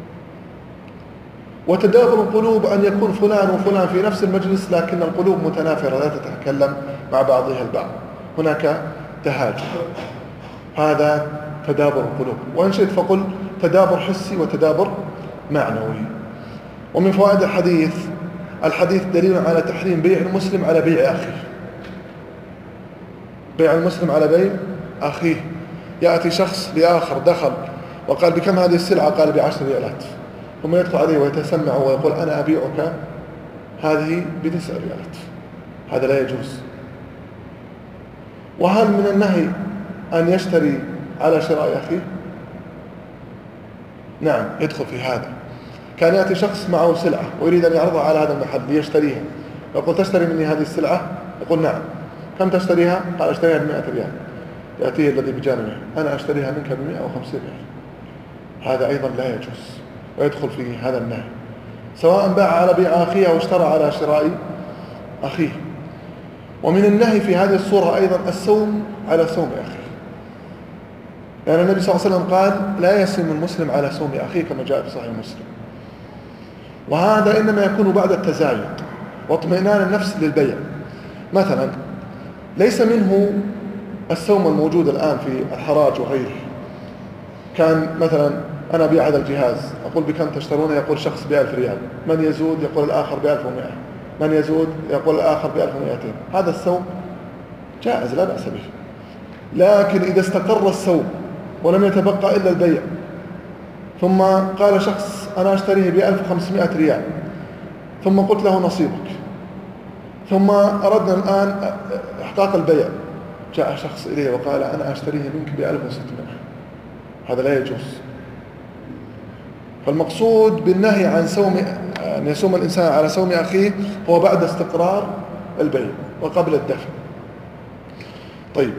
S1: وتدابر القلوب أن يكون فلان وفلان في نفس المجلس لكن القلوب متنافرة لا تتكلم مع بعضها البعض، هناك تهاجم، هذا تدابر القلوب. وإن شئت فقل تدابر حسي وتدابر معنوي. ومن فوائد الحديث الحديث دليل على تحريم بيع المسلم على بيع أخيه، بيع المسلم على بيع أخيه. يأتي شخص لآخر دخل وقال بكم هذه السلعة؟ قال بعشر ريالات، ثم يدخل عليه ويتسمع ويقول أنا أبيعك هذه بتسع ريالات، هذا لا يجوز. وهل من النهي أن يشتري على شراء أخيه؟ نعم يدخل في هذا. كان يأتي شخص معه سلعة ويريد أن يعرضها على هذا المحل ليشتريها، يقول تشتري مني هذه السلعة؟ يقول نعم. كم تشتريها؟ قال أشتريها بمئة ريال. يأتيه الذي بجانبه أنا أشتريها منك بمئة وخمسين ريال، هذا أيضا لا يجوز ويدخل في هذا النهي، سواء باع على بيع أخيه أو اشترى على شراء أخيه. ومن النهي في هذه الصورة أيضا السوم على سوم أخيه، لأن يعني النبي صلى الله عليه وسلم قال لا يسم المسلم على سوم أخيه كما جاء في صحيح مسلم، وهذا إنما يكون بعد التزايد واطمئنان النفس للبيع. مثلا ليس منه السوم الموجود الآن في الحراج وغيره، كان مثلا أنا أبيع هذا الجهاز أقول بكم تشترونه؟ يقول شخص بألف ريال، من يزود؟ يقول الآخر بألف ومئة، من يزود؟ يقول الآخر بألف ومئتين. هذا السوم جائز لا بأس به، لكن إذا استقر السوم ولم يتبقى إلا البيع ثم قال شخص أنا أشتريه بألف وخمسمائة ريال ثم قلت له نصيبك، ثم أردنا الآن إحقاق البيع، جاء شخص إليه وقال أنا أشتريه منك بألف وستمائة، هذا لا يجوز، فالمقصود بالنهي عن سوم أن يسوم الإنسان على سوم أخيه هو بعد استقرار البيع وقبل الدفع. طيب،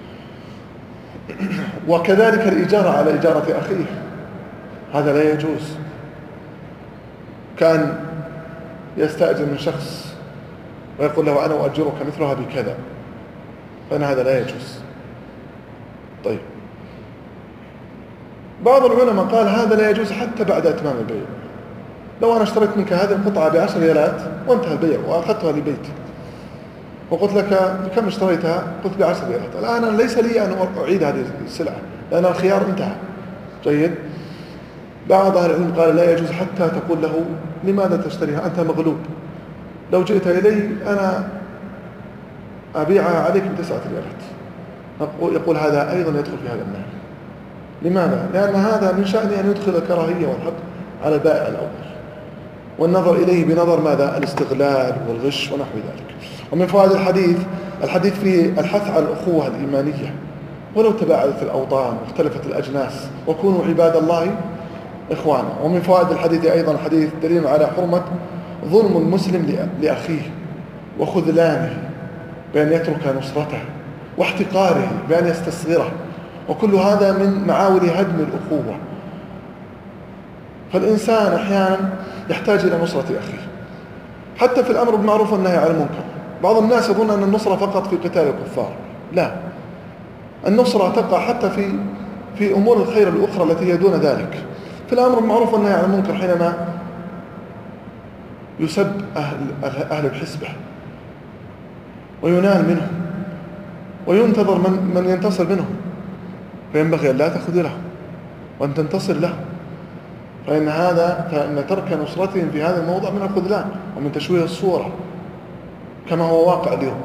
S1: وكذلك الإجارة على إجارة أخيه، هذا لا يجوز. كان يستأجر من شخص ويقول له أنا أؤجرك مثلها بكذا، فإن هذا لا يجوز. طيب، بعض العلماء قال هذا لا يجوز حتى بعد إتمام البيع. لو أنا اشتريت منك هذه القطعة بعشر ريالات وانتهى البيع وأخذتها لبيتي وقلت لك بكم اشتريتها؟ قلت بعشر ريالات. الآن أنا ليس لي أن أعيد هذه السلعة لأن الخيار انتهى. جيد. بعض أهل العلم قال لا يجوز حتى تقول له لماذا تشتريها؟ أنت مغلوب، لو جئت إلي أنا أبيعها عليك بتسعة ريالات. يقول هذا أيضا يدخل في هذا النهي. لماذا؟ لأن هذا من شأنه أن يدخل الكراهية والحق على البائع الأول، والنظر إليه بنظر ماذا؟ الاستغلال والغش ونحو ذلك. ومن فوائد الحديث الحديث فيه الحث على الأخوة الإيمانية ولو تباعدت الأوطان واختلفت الأجناس، وكونوا عباد الله إخوانا. ومن فوائد الحديث أيضا الحديث دليل على حرمة ظلم المسلم لأخيه وخذلانه بأن يترك نصرته واحتقاره بأن يستصغره، وكل هذا من معاول هدم الأخوة. فالإنسان أحيانا يحتاج إلى نصرة أخيه حتى في الأمر بالمعروف والنهي عن المنكر. بعض الناس يظن أن النصرة فقط في قتال الكفار، لا، النصرة تقع حتى في في أمور الخير الأخرى التي هي دون ذلك. في الأمر بالمعروف والنهي عن المنكر حينما يسب أهل, أهل الحسبة وينال منهم وينتظر من, من ينتصر منهم، فينبغي أن لا تأخذ له وأن تنتصر له، فإن هذا فإن ترك نصرتهم في هذا الموضع من الخذلان ومن تشويه الصورة كما هو واقع اليوم.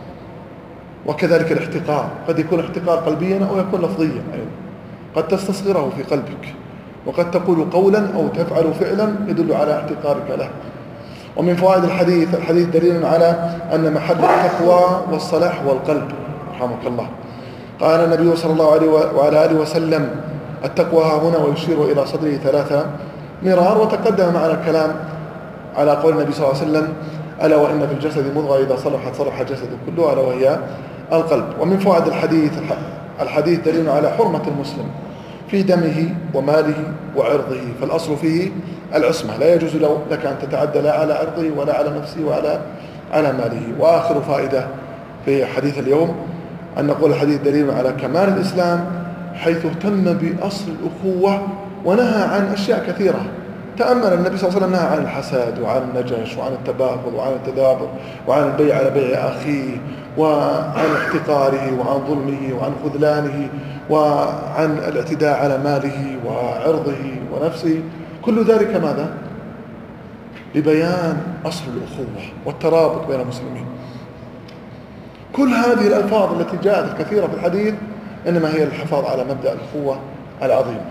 S1: وكذلك الاحتقار، قد يكون احتقار قلبيا أو يكون لفظيا أيضا، قد تستصغره في قلبك وقد تقول قولا أو تفعل فعلا يدل على احتقارك له. ومن فوائد الحديث الحديث دليل على أن محل التقوى والصلاح هو القلب رحمك الله. قال النبي صلى الله عليه وعلى آله وسلم التقوى ها هنا، ويشير إلى صدره ثلاثة مرار. وتقدم معنا الكلام على قول النبي صلى الله عليه وسلم ألا وإن في الجسد مضغة إذا صلحت صلح الجسد كله ألا وهي القلب. ومن فوائد الحديث الحديث دليل على حرمة المسلم في دمه وماله وعرضه، فالأصل فيه العصمة، لا يجوز لك أن تتعدى لا على عرضه ولا على نفسه ولا على ماله. وآخر فائدة في حديث اليوم أن نقول الحديث دليل على كمال الإسلام حيث اهتم بأصل الأخوة ونهى عن أشياء كثيرة. تأمل النبي صلى الله عليه وسلم نهى عن الحسد وعن النجش وعن التباغض وعن التدابر وعن البيع على بيع أخيه وعن احتقاره وعن ظلمه وعن خذلانه وعن الاعتداء على ماله وعرضه ونفسه. كل ذلك ماذا؟ لبيان أصل الأخوة والترابط بين المسلمين. كل هذه الألفاظ التي جاءت الكثيرة في الحديث إنما هي الحفاظ على مبدأ الأخوة العظيم،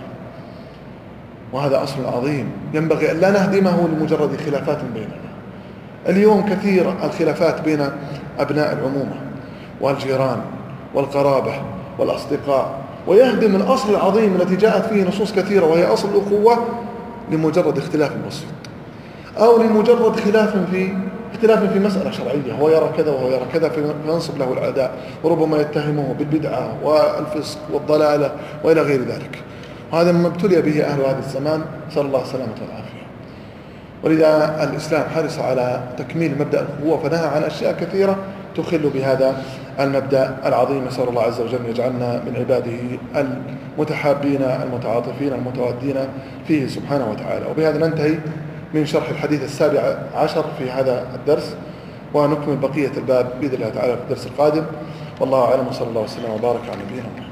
S1: وهذا أصل عظيم ينبغي أن لا نهدمه لمجرد خلافات بيننا. اليوم كثير الخلافات بين أبناء العمومة والجيران والقرابة والأصدقاء، ويهدم الأصل العظيم التي جاءت فيه نصوص كثيرة وهي أصل الأخوة لمجرد اختلاف بسيط أو لمجرد خلاف في اختلاف في مسألة شرعية، هو يرى كذا وهو يرى كذا فينصب له العداء وربما يتهمه بالبدعة والفسق والضلالة وإلى غير ذلك. وهذا ما ابتلي به أهل هذا الزمان، نسأل الله السلامة والعافية. ولذا الإسلام حرص على تكميل مبدأ الأخوة فنهى عن أشياء كثيرة تخل بهذا المبدأ العظيم. نسأل الله عز وجل يجعلنا من عباده المتحابين المتعاطفين المتوادين فيه سبحانه وتعالى. وبهذا ننتهي من شرح الحديث السابع عشر في هذا الدرس، ونكمل بقية الباب بإذن الله تعالى في الدرس القادم. والله أعلم، وصلى الله وسلم وبارك على نبينا محمد.